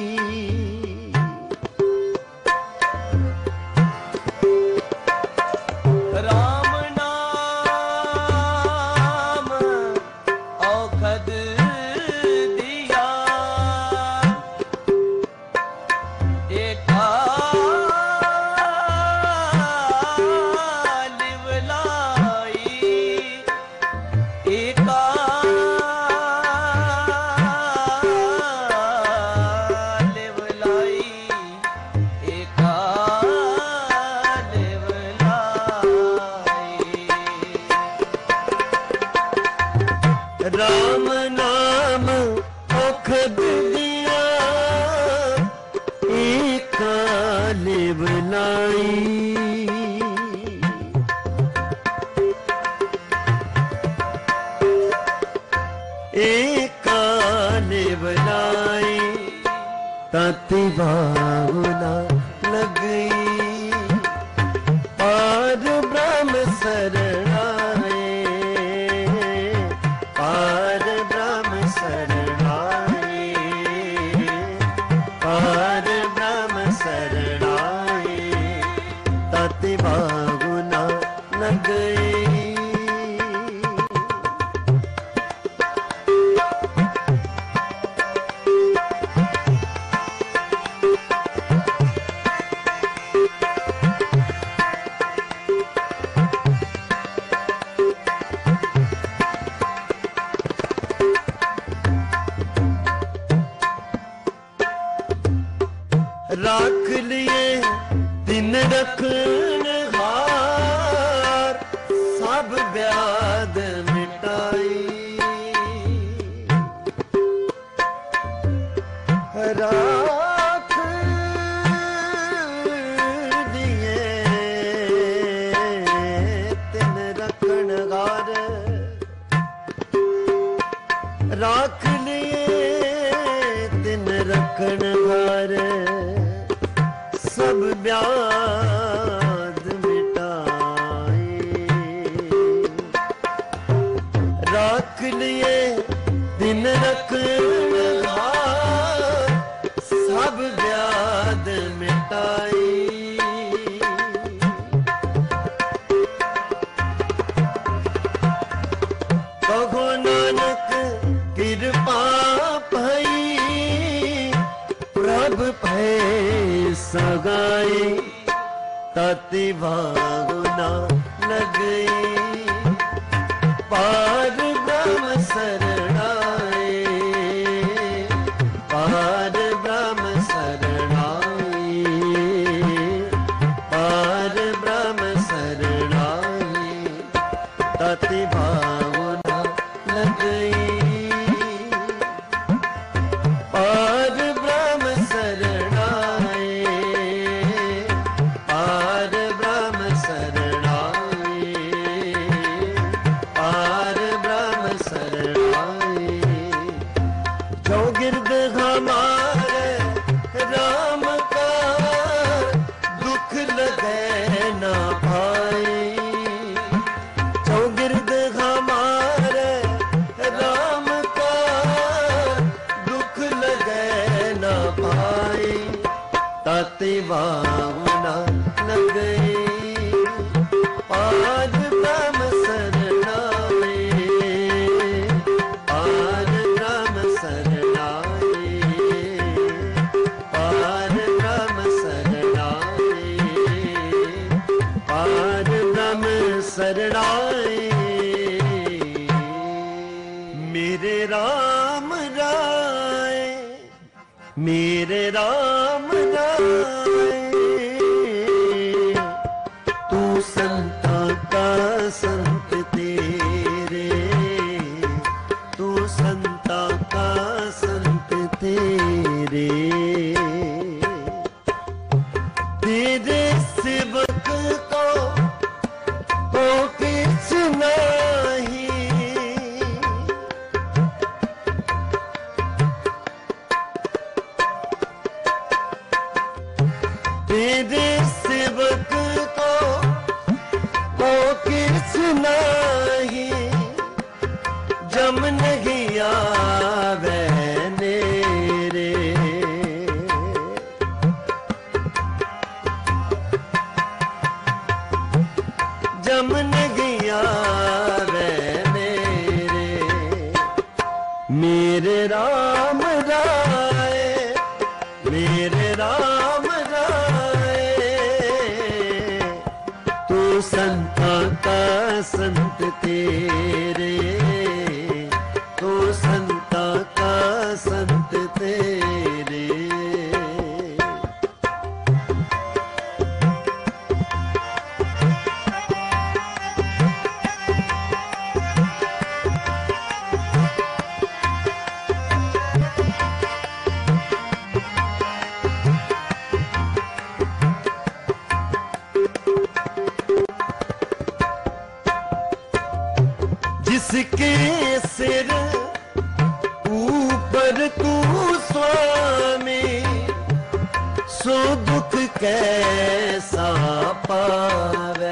राम नाम औखद दिया एका राम नाम औखद दिया एका लेवलाई। एका लेवलाई ताती बाहुना लग गई पार ब्रह्म शरणाए। पार ब्रह्म शरणाए पार ब्रह्म शरणाए ताती बाहुना लग गई। राख लिए दिन रखन हार सब व्याध मिटाई। राख लिए दिन रखन हार राख लिए दिन रखन हार सब व्याध मिटाए। राख लिए दिन रखनहार सब व्याध मिटाए। कहो नानक कृपा भई प्रभ भय सगाई ताती भावना लग गई पार ब्रह्म शरणाए। पार ब्रह्म शरणाए पार ब्रह्म शरणाए ताती भावना लग गई। पार ब्रह्म शरणाए पार ब्रह्म शरणाए पार ब्रह्म शरणाए। जो गिरद हमारे राम का दुख लगे ना पाए। जो गिरद हमारे राम का दुख लगे ना पाए ताती भावना लग गई। पार ब्रह्म शरणाए पार ब्रह्म शरणाए पार ब्रह्म शरणाए पार ब्रह्म शरणाए। मेरे राम राय मेरे राम राय तू संता का संत तेरे। तू संता का संत तेरे। तेरे सेवक को तो किछ नहीं। जमन गया वे मेरे मेरे राम राय मेरे राम राय तू संता का संत तेरे तू संता का संत तेरे जिसके सिर ऊपर तू स्वामी सो दुख कैसा पावे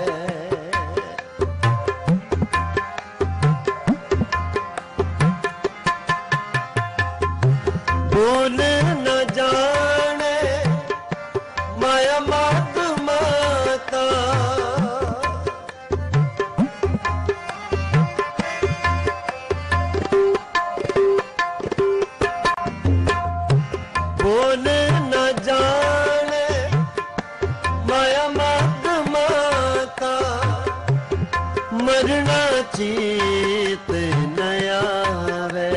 बोल न जाने माया मात माता बोल न जाने माया मात माता मरना चीत नया वे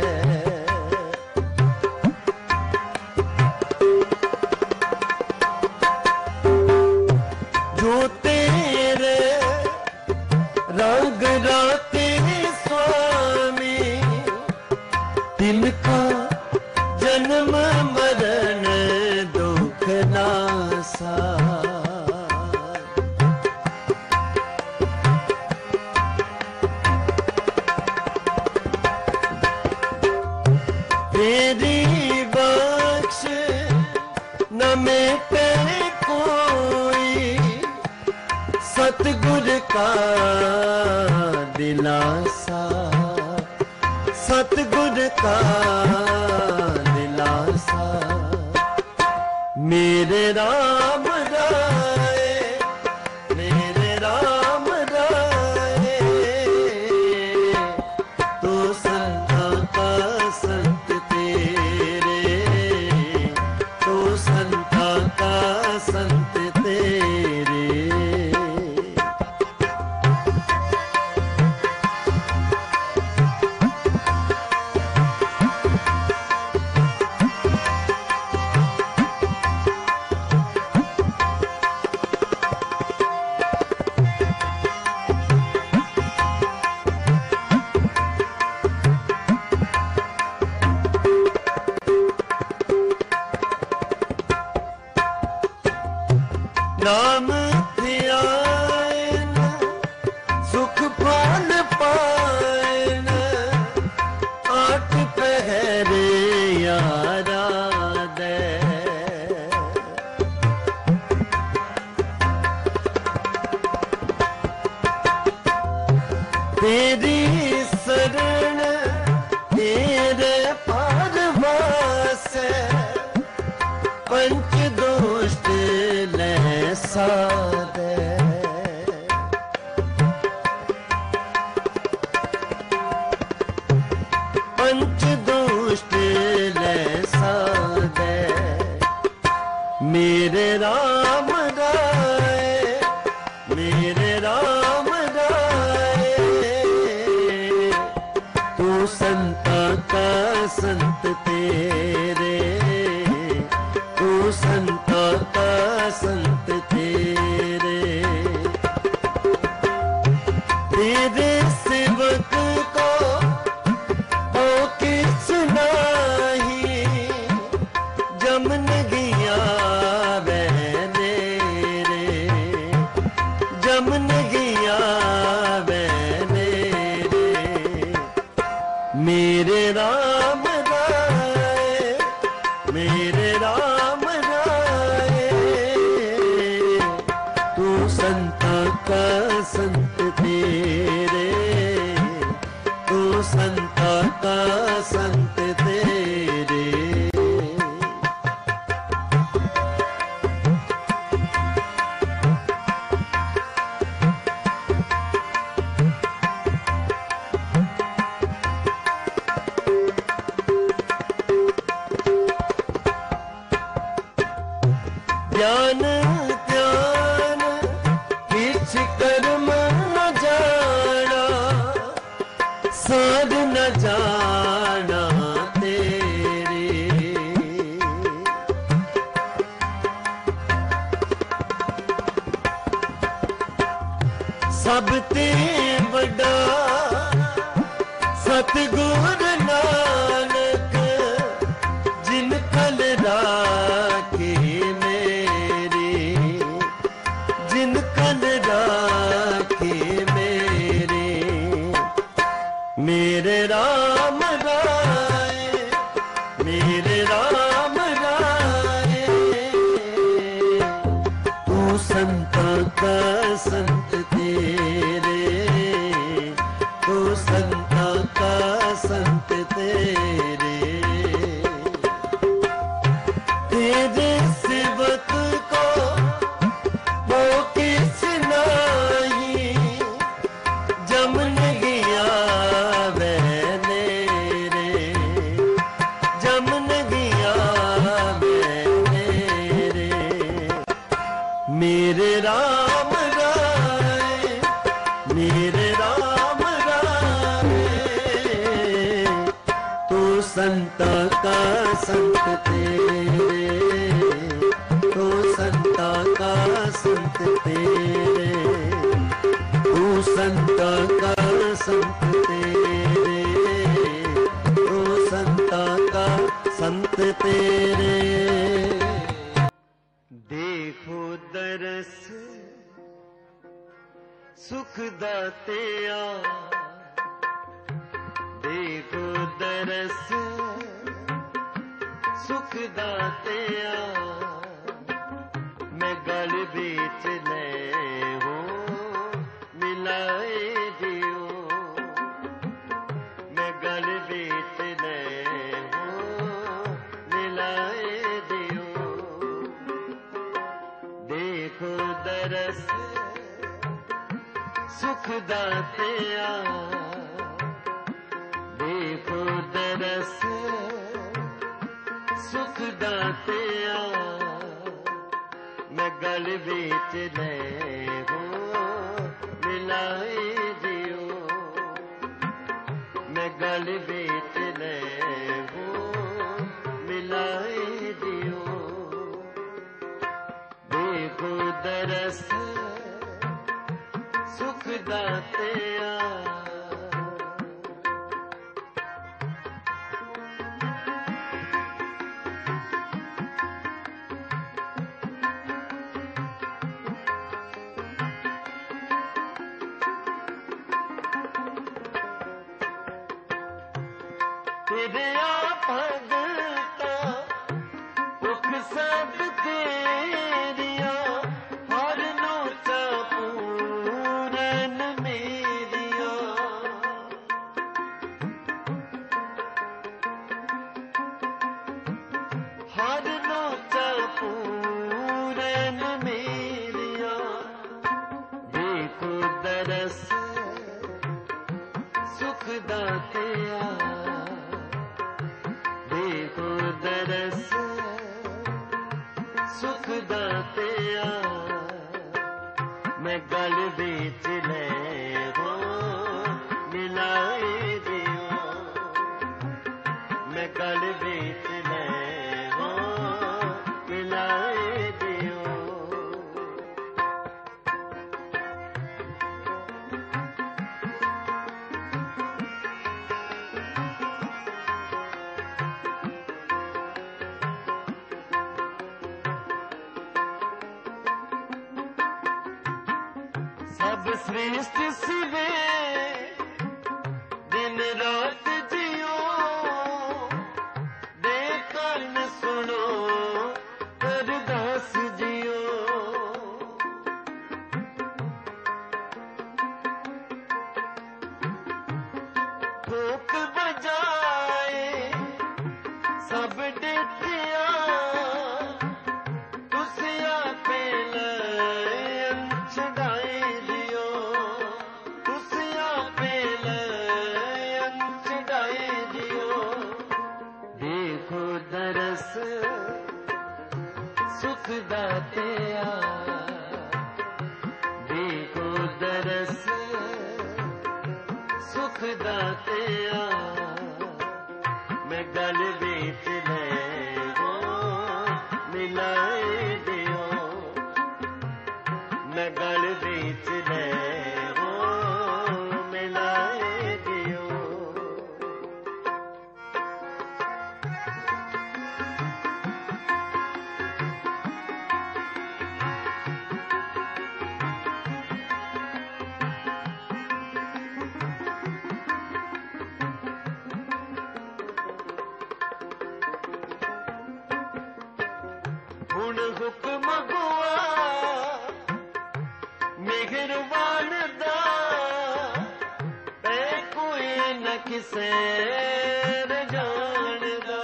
जो तेरे रंग राते स्वामी तिनका जन्म मरण दुख नासा तेरी बख्श न मिटे कोई सतगुर का दिलासा सतगुर का दिलासा मेरे राम राय मेरे राम राय तो संता का संत तेरे तो संता का संत तेरे नाम ध्यान सुख फल पान आठ पहरे यारा दे तेरी शरण तेरे पारवास पंच दोष्ट सादे पंच दुष्ट ले सादे मेरे राम राय मेरे राम राय तू संता का संत तेरे तू संता का संत तेरे तेरे सेवक को हो किस नाही जमन गया वे मेरे जमन गया वे मेरे मेरे राम राय मेरे राम राय तू संता का संत तेरे तू संता का संत तेरे सब ते बड़ा सतगुर नानक जिन कल राखे मेरे, जिन कल राखे मेरे, मेरे राम राय, मेरे राम राय। तू संता का संत तेरे, तू संता का संत तेरे, तेरे सेवक को वो किस नाई, जमन गया मैंने रे, जमन गया मैंने रे। मेरे राम राय, मेरे राम राय। तू संता का संत तेरे, तू संता का संत तेरे, तू संता का संत तेरे, तू संता का संत तेरे। देखो दरस सुख दातिया, देखो दरस सुख दातिया, मैं गल बेच ले हो मिलाए दियो, मैं गल बेच ले हो मिलाए दियो। देखो दरस सुख दातिया, देखो दरस सुख दातिया, मैं गल बेच ले हो मिलाए दियो, मैं गल बेच ले हो मिलाए दियो। देखो दरस सुख दातिया, तेरे आप भगता मुख सब तेरिया, हर नोचा पूरन मेरिया। हर नोचा पूरन मेरिया। देखो दरस सुख दातिया, देखो दरस सुख दातिया, मैं गल बेच ले हो मिलाए दियो, मैं गल बेच ले हो मिलाए दियो। सब श्रेष्ठ सिवे दिन रात जियो, दे कान सुनो अरदास जियो। भूख बजाए सब डेठिया, तुसिया पे लयन छड़ाए दियो, तुसिया पे लयन छड़ाए दियो। देखो दरस सुख दातिया, देखो दरस सुख दातिया, मैं गल बेच ले हो मिलाए दियो, मैं गल बेच ले हो सुन हुक्म हुआ मेहरबान दा ऐ कोई न किसे जानदा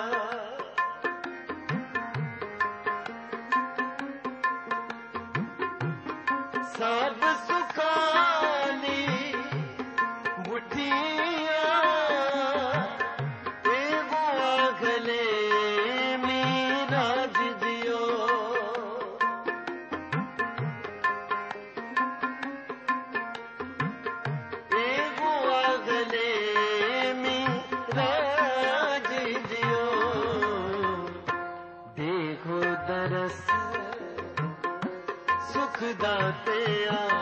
साध सुखानी बुढ़िया एगो आगले मीरा दियो एगो आगले मीरा दियो देखो दरस सुख दाते आ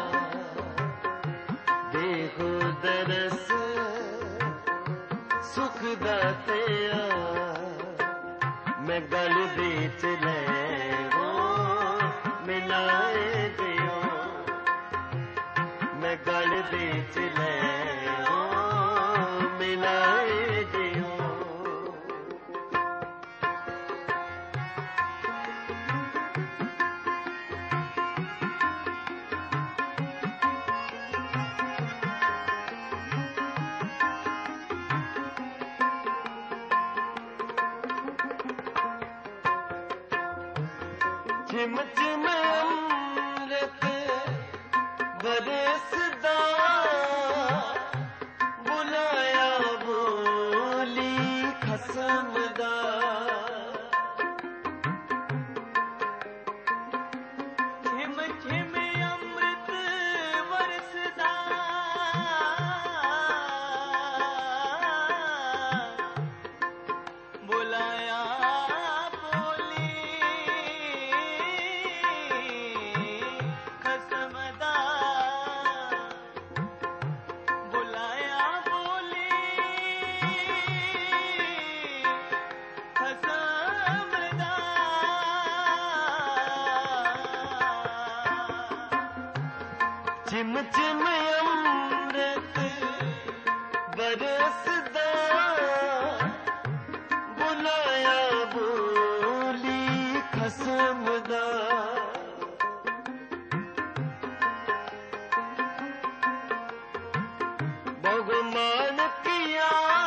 देखो दरस सुख दाते आ मैं गल बीच ले वो मिलाए दियो मैं गल बीच ले वो मिलाए दियो चिम चिम अमृत बरसदा बुलाया बोली खसमदा झिम झिम अमृत बरसदा बुलाया चिम चिम अमृत बरसदा बुलाया बोली खसमदा भगवान किया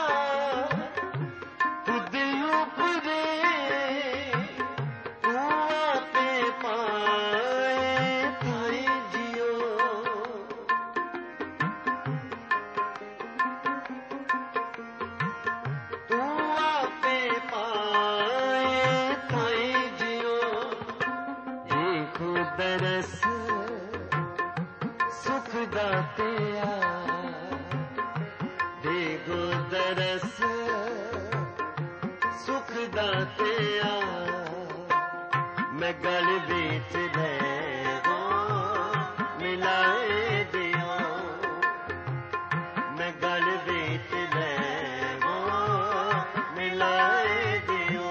खुद उपरे तू आपे पाए थाई जियो तू आपे पाए थाई जियो देखो दरस सुख दाते आ देखो दरस सुख दाते आ मैं गल बीच ले वो मिलाए दियो मैं गल बीच ले वो मिलाए दियो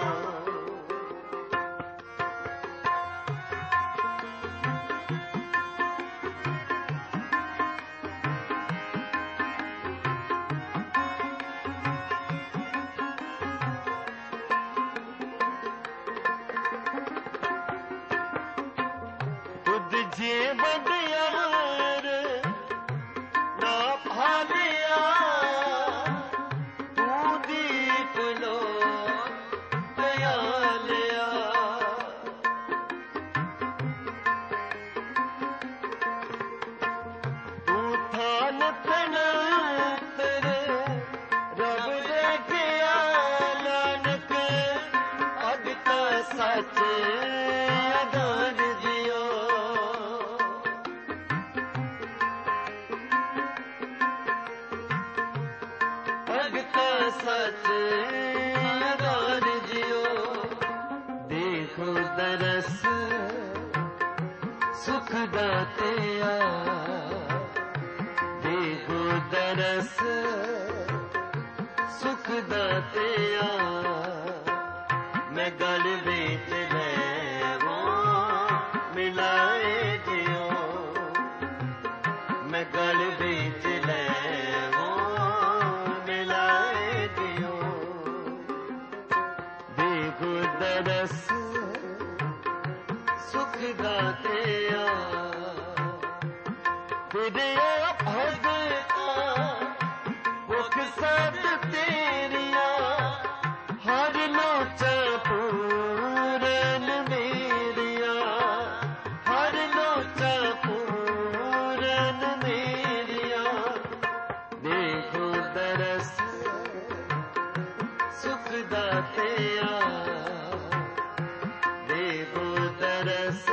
जे बदियार ना भालिया तू दीप लो दयालिया तू थान तना तेरे रब दे गया नानक अगता सच अदान दियो सच अदान जियो देखो दरस सुख दाते आ देखो दरस सुख दाते आ मैं गल बीच ले वो मिलाए जियो मैं गल बीच ले वो मिलाए जियो देखो दरस ਤੇਰੇ ਭਗਤਾਂ ਮੁਖ ਸਦ ਤੇਰੀਆਂ ਹਰ ਲੋਚਾ ਪੂਰਨ ਮੇਰੀਆਂ ਹਰ ਲੋਚਾ ਪੂਰਨ ਮੇਰੀਆਂ ਦੇਖੋ ਦਰਸ ਸੁਖ ਦਾਤਿਆ ਦੇਖੋ ਦਰਸ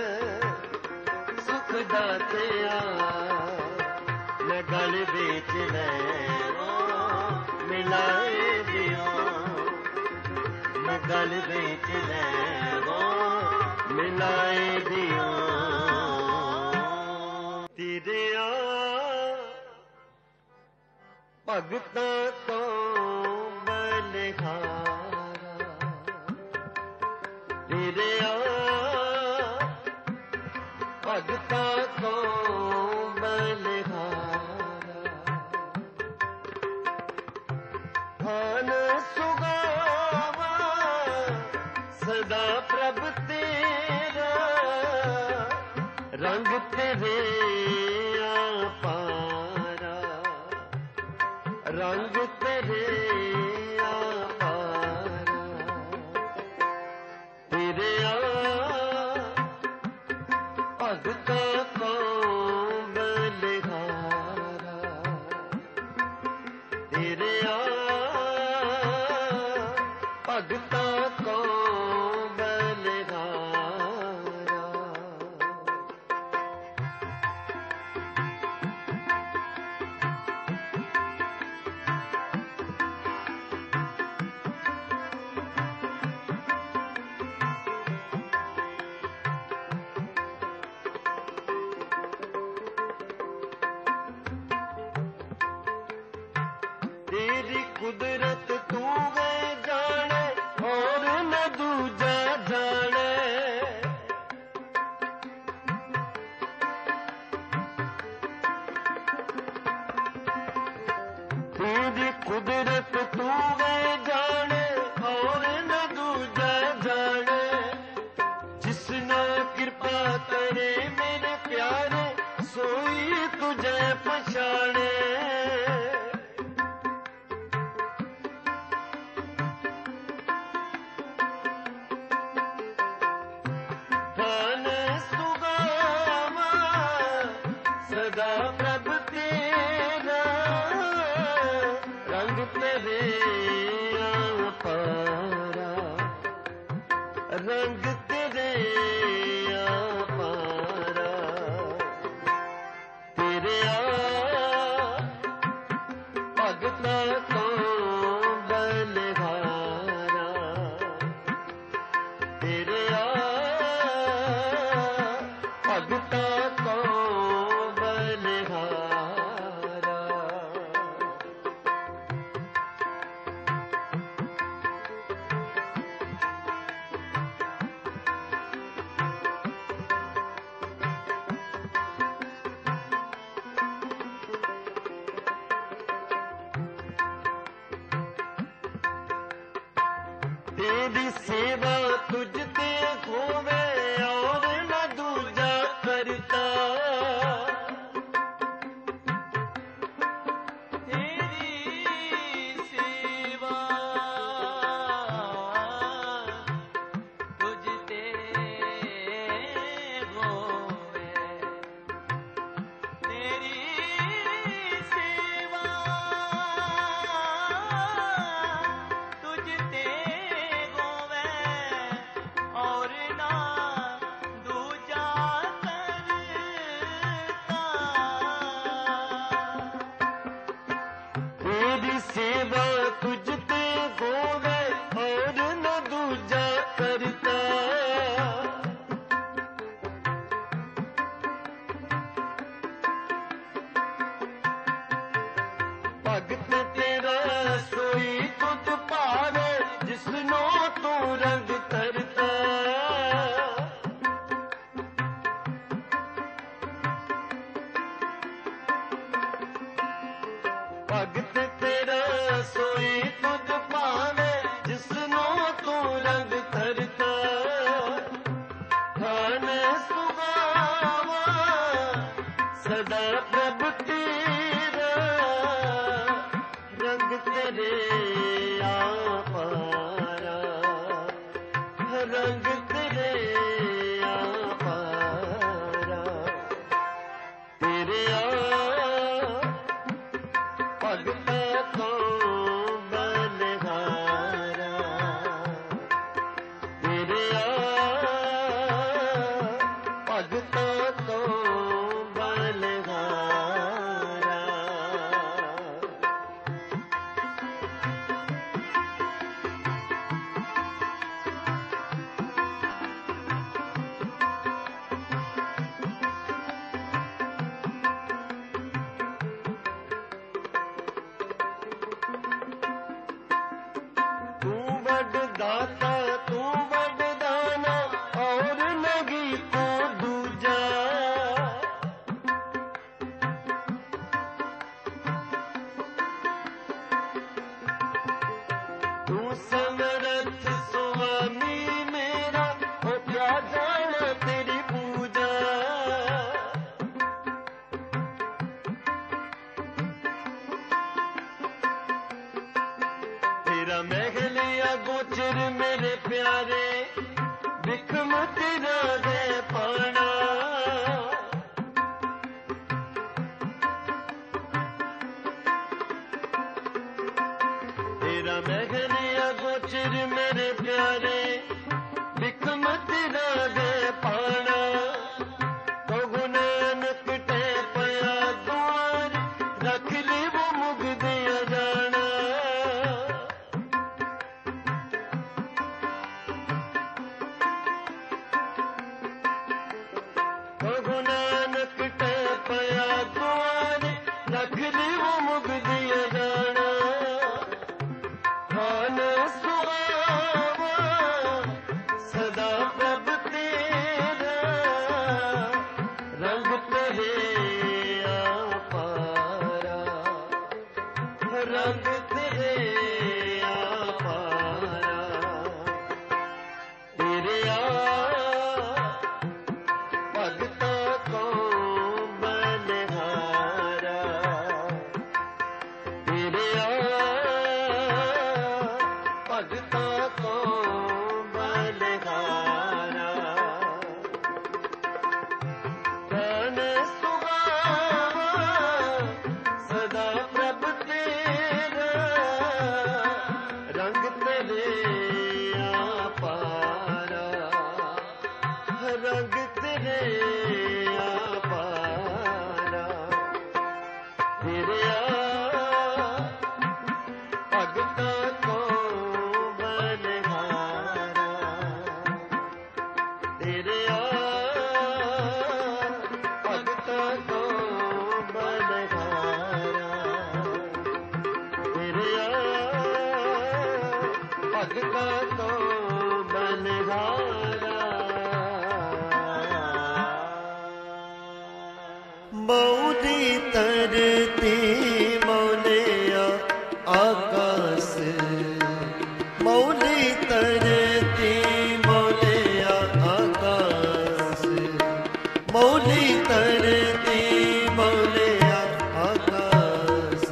ਸੁਖ ਦਾਤਿਆ ਮੈਂ ਗਲ ਵਿੱਚ ਲੈ ਮਿਲਾਏ ਦਿਓ ਮੈਂ ਗਲ ਵਿੱਚ ਲੈ ਮਿਲਾਏ ਦਿਓ ਤੇਰਿਆ ਭਗਤਾਂ ਤੋਂ ਬਲਿਹਾਰਾ ਤੇਰਿਆ ਭਗਤਾਂ ਤੋਂ ਬਲਿਹਾਰਾ ਧਨ ਸੁਗਾਵਾ ਸਦਾ ਪ੍ਰਭ ਤੇਰਾ ਰੰਗ ਤੇਰੇ ਆਪਾਰਾ ਰੰਗ ਤੇਰੇ ਆਪਾਰਾ ਤੇਰਿਆ ਭਗਤਾਂ ਤੋਂ ਬਲਿਹਾਰਾ ਤੇਰਿਆ ਭਗਤਾਂ ਤੋਂ ਬਲਿਹਾਰਾ तेरी कुदरत तू वे जाने और न दूजा जाने तेरी कुदरत तू वे जाने और न दूजा जाने जिसने कृपा करे मेरे प्यारे सोई तुझे पछाणे ਸਦਾ ਪ੍ਰਭ ਤੇਰਾ ਰੰਗ ਤੇਰੇ ਆਪਾਰਾ ਰੰਗ ਤੇਰੇ ਆਪਾਰਾ ਤੇਰਿਆ ਭਗਤਾਂ ਤੋਂ ਬਲਿਹਾਰਾ ਤੇਰਿਆ ਭਗਤਾਂ ਤੋਂ तेरी सेवा तुझ ते होवे और न दूजा करता तेरी सेवा तुझ ते होवे तेरी सेवा तुझ ते और ना दूजा करता तेरी सेवा तुझ ते होवे और न दूजा करता भगत तेरा सोई तुझ पावे जिसनो तू रंग करता भगत तेरा सोई तुझ पावे जिसनो तू रंग करता धन सुगावा ਸਦਾ ਪ੍ਰਭ ਤੇਰਾ ਰੰਗ ਤੇਰੇ ਆਪਾਰਾ ਰੰਗ ਤੇਰੇ ਆਪਾਰਾ ਤੇਰੇ ਆ ਭਗਤਾਂ ਤੋਂ ਬਲਿਹਾਰਾ ਤੇਰੇ ਆ ਭਗਤਾਂ ਤੋਂ दाता तू वरदाना और नहीं को दूजा तू समरथ स्वामी मेरा हो क्या जाना तेरी पूजा तेरा महलिया गोचर मेरे प्यारे बिखम तेरा दे पाना तेरा महलिया गोचर मेरे प्यारे बिखम तेरा दे पाना तो गुनानक टे पया द्वार रख ले वो मुग दिया जाना नानक टे पया द्वार रख ली वो मुग दिया जाना खान सुहावा सदा प्रभ तेरा रंग तेरे आपारा रंग तेरे आपारा तेरे आ रंग तेरे आपारा तेरे आ भगतां को बलिहारा तेरे आ भगतां को बलिहारा तेरे आ भगतां को बलिहारा मौली तरती मौलिया आकाश मौली तरती मौलिया आकाश मौली तरती मौलिया आकाश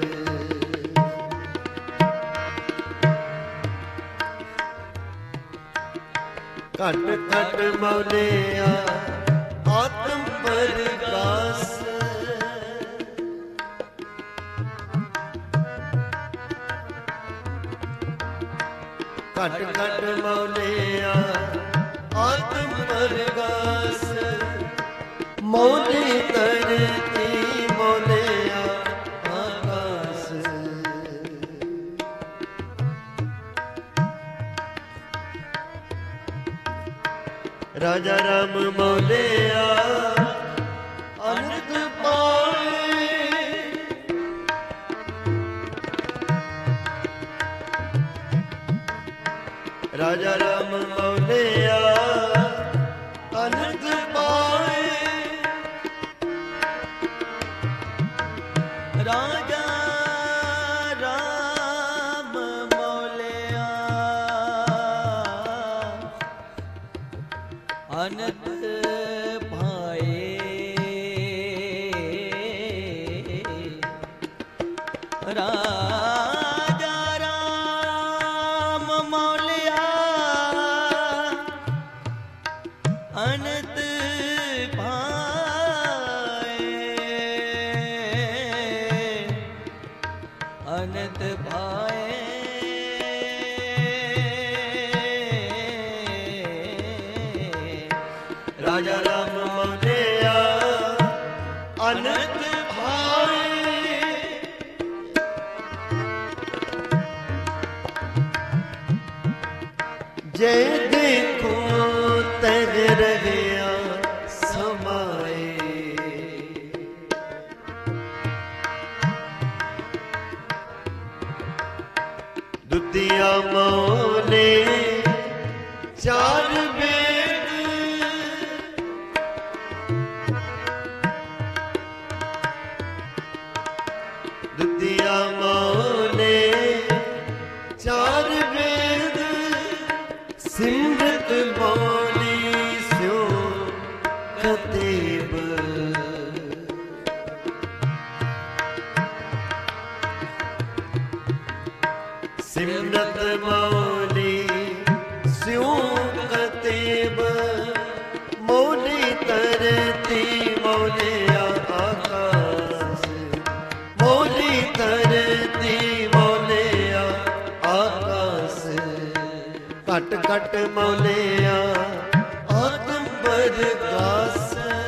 घट घट मौलिया आत्म प्रकाश घट घट मौलिया आत्म प्रकाश मौली तरती मौलिया आकाश राजा राम मौलिया अनंत पाए राजा राम मौलिया अनंत पाए राजा राम मौलिया अनंत पाए ਰਾਜਾ ਰਾਮ ਮੌਲਿਆ ਅਨੰਤ ਪਾਏ ਅਨੰਤ ਪਾਏ ਰਾਜਾ ਰਾਮ ਮੌਲਿਆ ਅਨੰਤ ਭਾਏ ਜੇ ਦੇਖੋ ਤਜ ਰਹਿਆ ਸਮਾਏ ਦੁਤੀਆ ਮੌਲੇ ਚਾਰ ਵੇਦ ਦੁਤੀਆ ਮੌਲੇ ਚਾਰ ਵੇਦ ਸਿਮਰਤ ਬੋਲੀ ਸਿਓ ਕਤੇਬ ਸਿਮਰਤ ਬੋਲੀ ਸਿਓ ਕਤੇਬ ਮੌਲੀ ਤਰਤੀ ਮੌਲਿਆ ਆਕਾਸ ਮੌਲੀ ਤਰਤੀ ਮੌਲਿਆ ਆਕਾਸ ਘਟ ਘਟ ਮੌਲਿਆ ਆਤਮ ਬਰਗਾਸ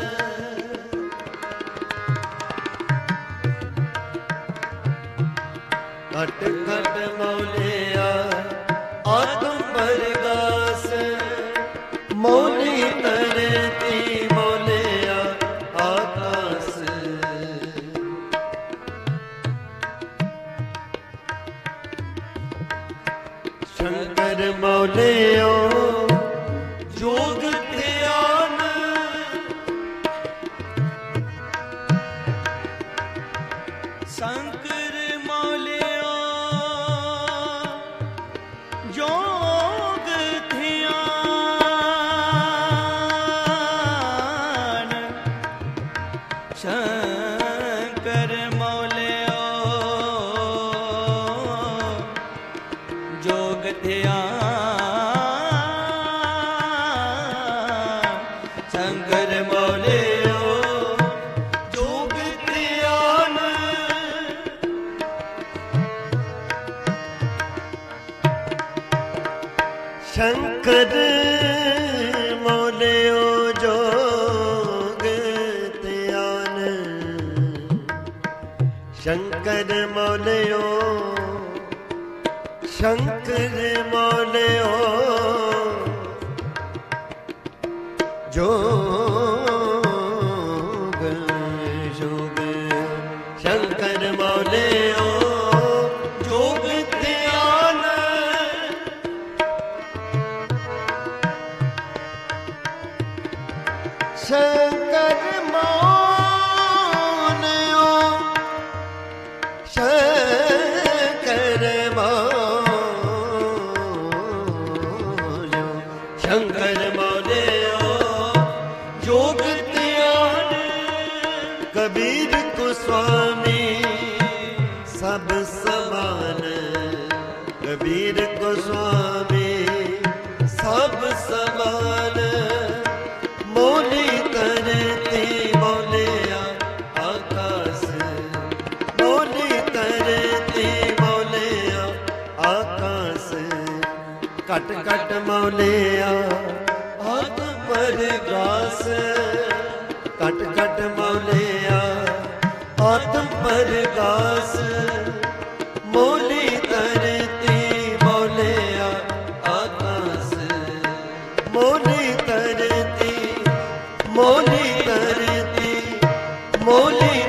ਘਟ ਘਟ ਮੌਲਿਆ ਆਤਮ ਬਰਗਾਸ ਮੌਲੀ ਤਰਤੀ ਮੌਲਿਆ ਆਕਾਸ ਸ਼ੰਕਰ ਮੌਲਿਓ ਜੋਗ ਧਿਆਨ ਸ਼ੰਕਰ ਮੌਲਿਓ ਜੋਗ ਧਿਆਨ ਸ਼ੰਕਰ ਮੌਲਿਓ ਜੋਗ ਧਿਆਨ ਸ਼ੰਕਰ ਮੌਲਿਓ ਜੋਗ ਧਿਆਨ ਸ਼ੰਕਰ ਮੌਲਿਓ ਜੋਗ ਧਿਆਨ ਸ਼ੰਕਰ ਮੌਲਿਓ ਸ਼ੰਕਰ ਮੌਲਿਓ ਜੋਗ ਜੋਗ ਸ਼ੰਕਰ ਮੌਲਿਓ ਜੋਗ ਧਿਆਨ ਸ਼ੰਕਰ ਮੌਲਿਓ ਸ਼ੰਕਰ ਮੌਲਿਓ ਸ਼ੰਕਰ ਮੌਲਿਓ ਜੋਗ ਧਿਆਨ ਕਬੀਰ ਕੋ ਸੁਆਮੀ ਸਭ ਸਮਾਨ ਕਬੀਰ ਕੋ ਸੁਆਮੀ ਸਭ ਸਮਾਨ ਮੌਲੀ ਤਰਤੀ ਮੌਲਿਆ ਆਕਾਸ ਮੌਲੀ ਤਰਤੀ ਮੌਲਿਆ ਆਕਾਸ ਘਟ ਘਟ ਮੌਲਿਆ ਆਤਮ ਪਰਗਾਸ ਘਟ ਘਟ ਮੌਲਿਆ ਆਤਮ ਪਰਗਾਸ ਮੌਲੀ ਤਰਤੀ ਮੌਲਿਆ ਆਕਾਸ ਮੌਲੀ ਤਰਤੀ ਮੌਲੀ ਤਰਤੀ ਮੌਲੀ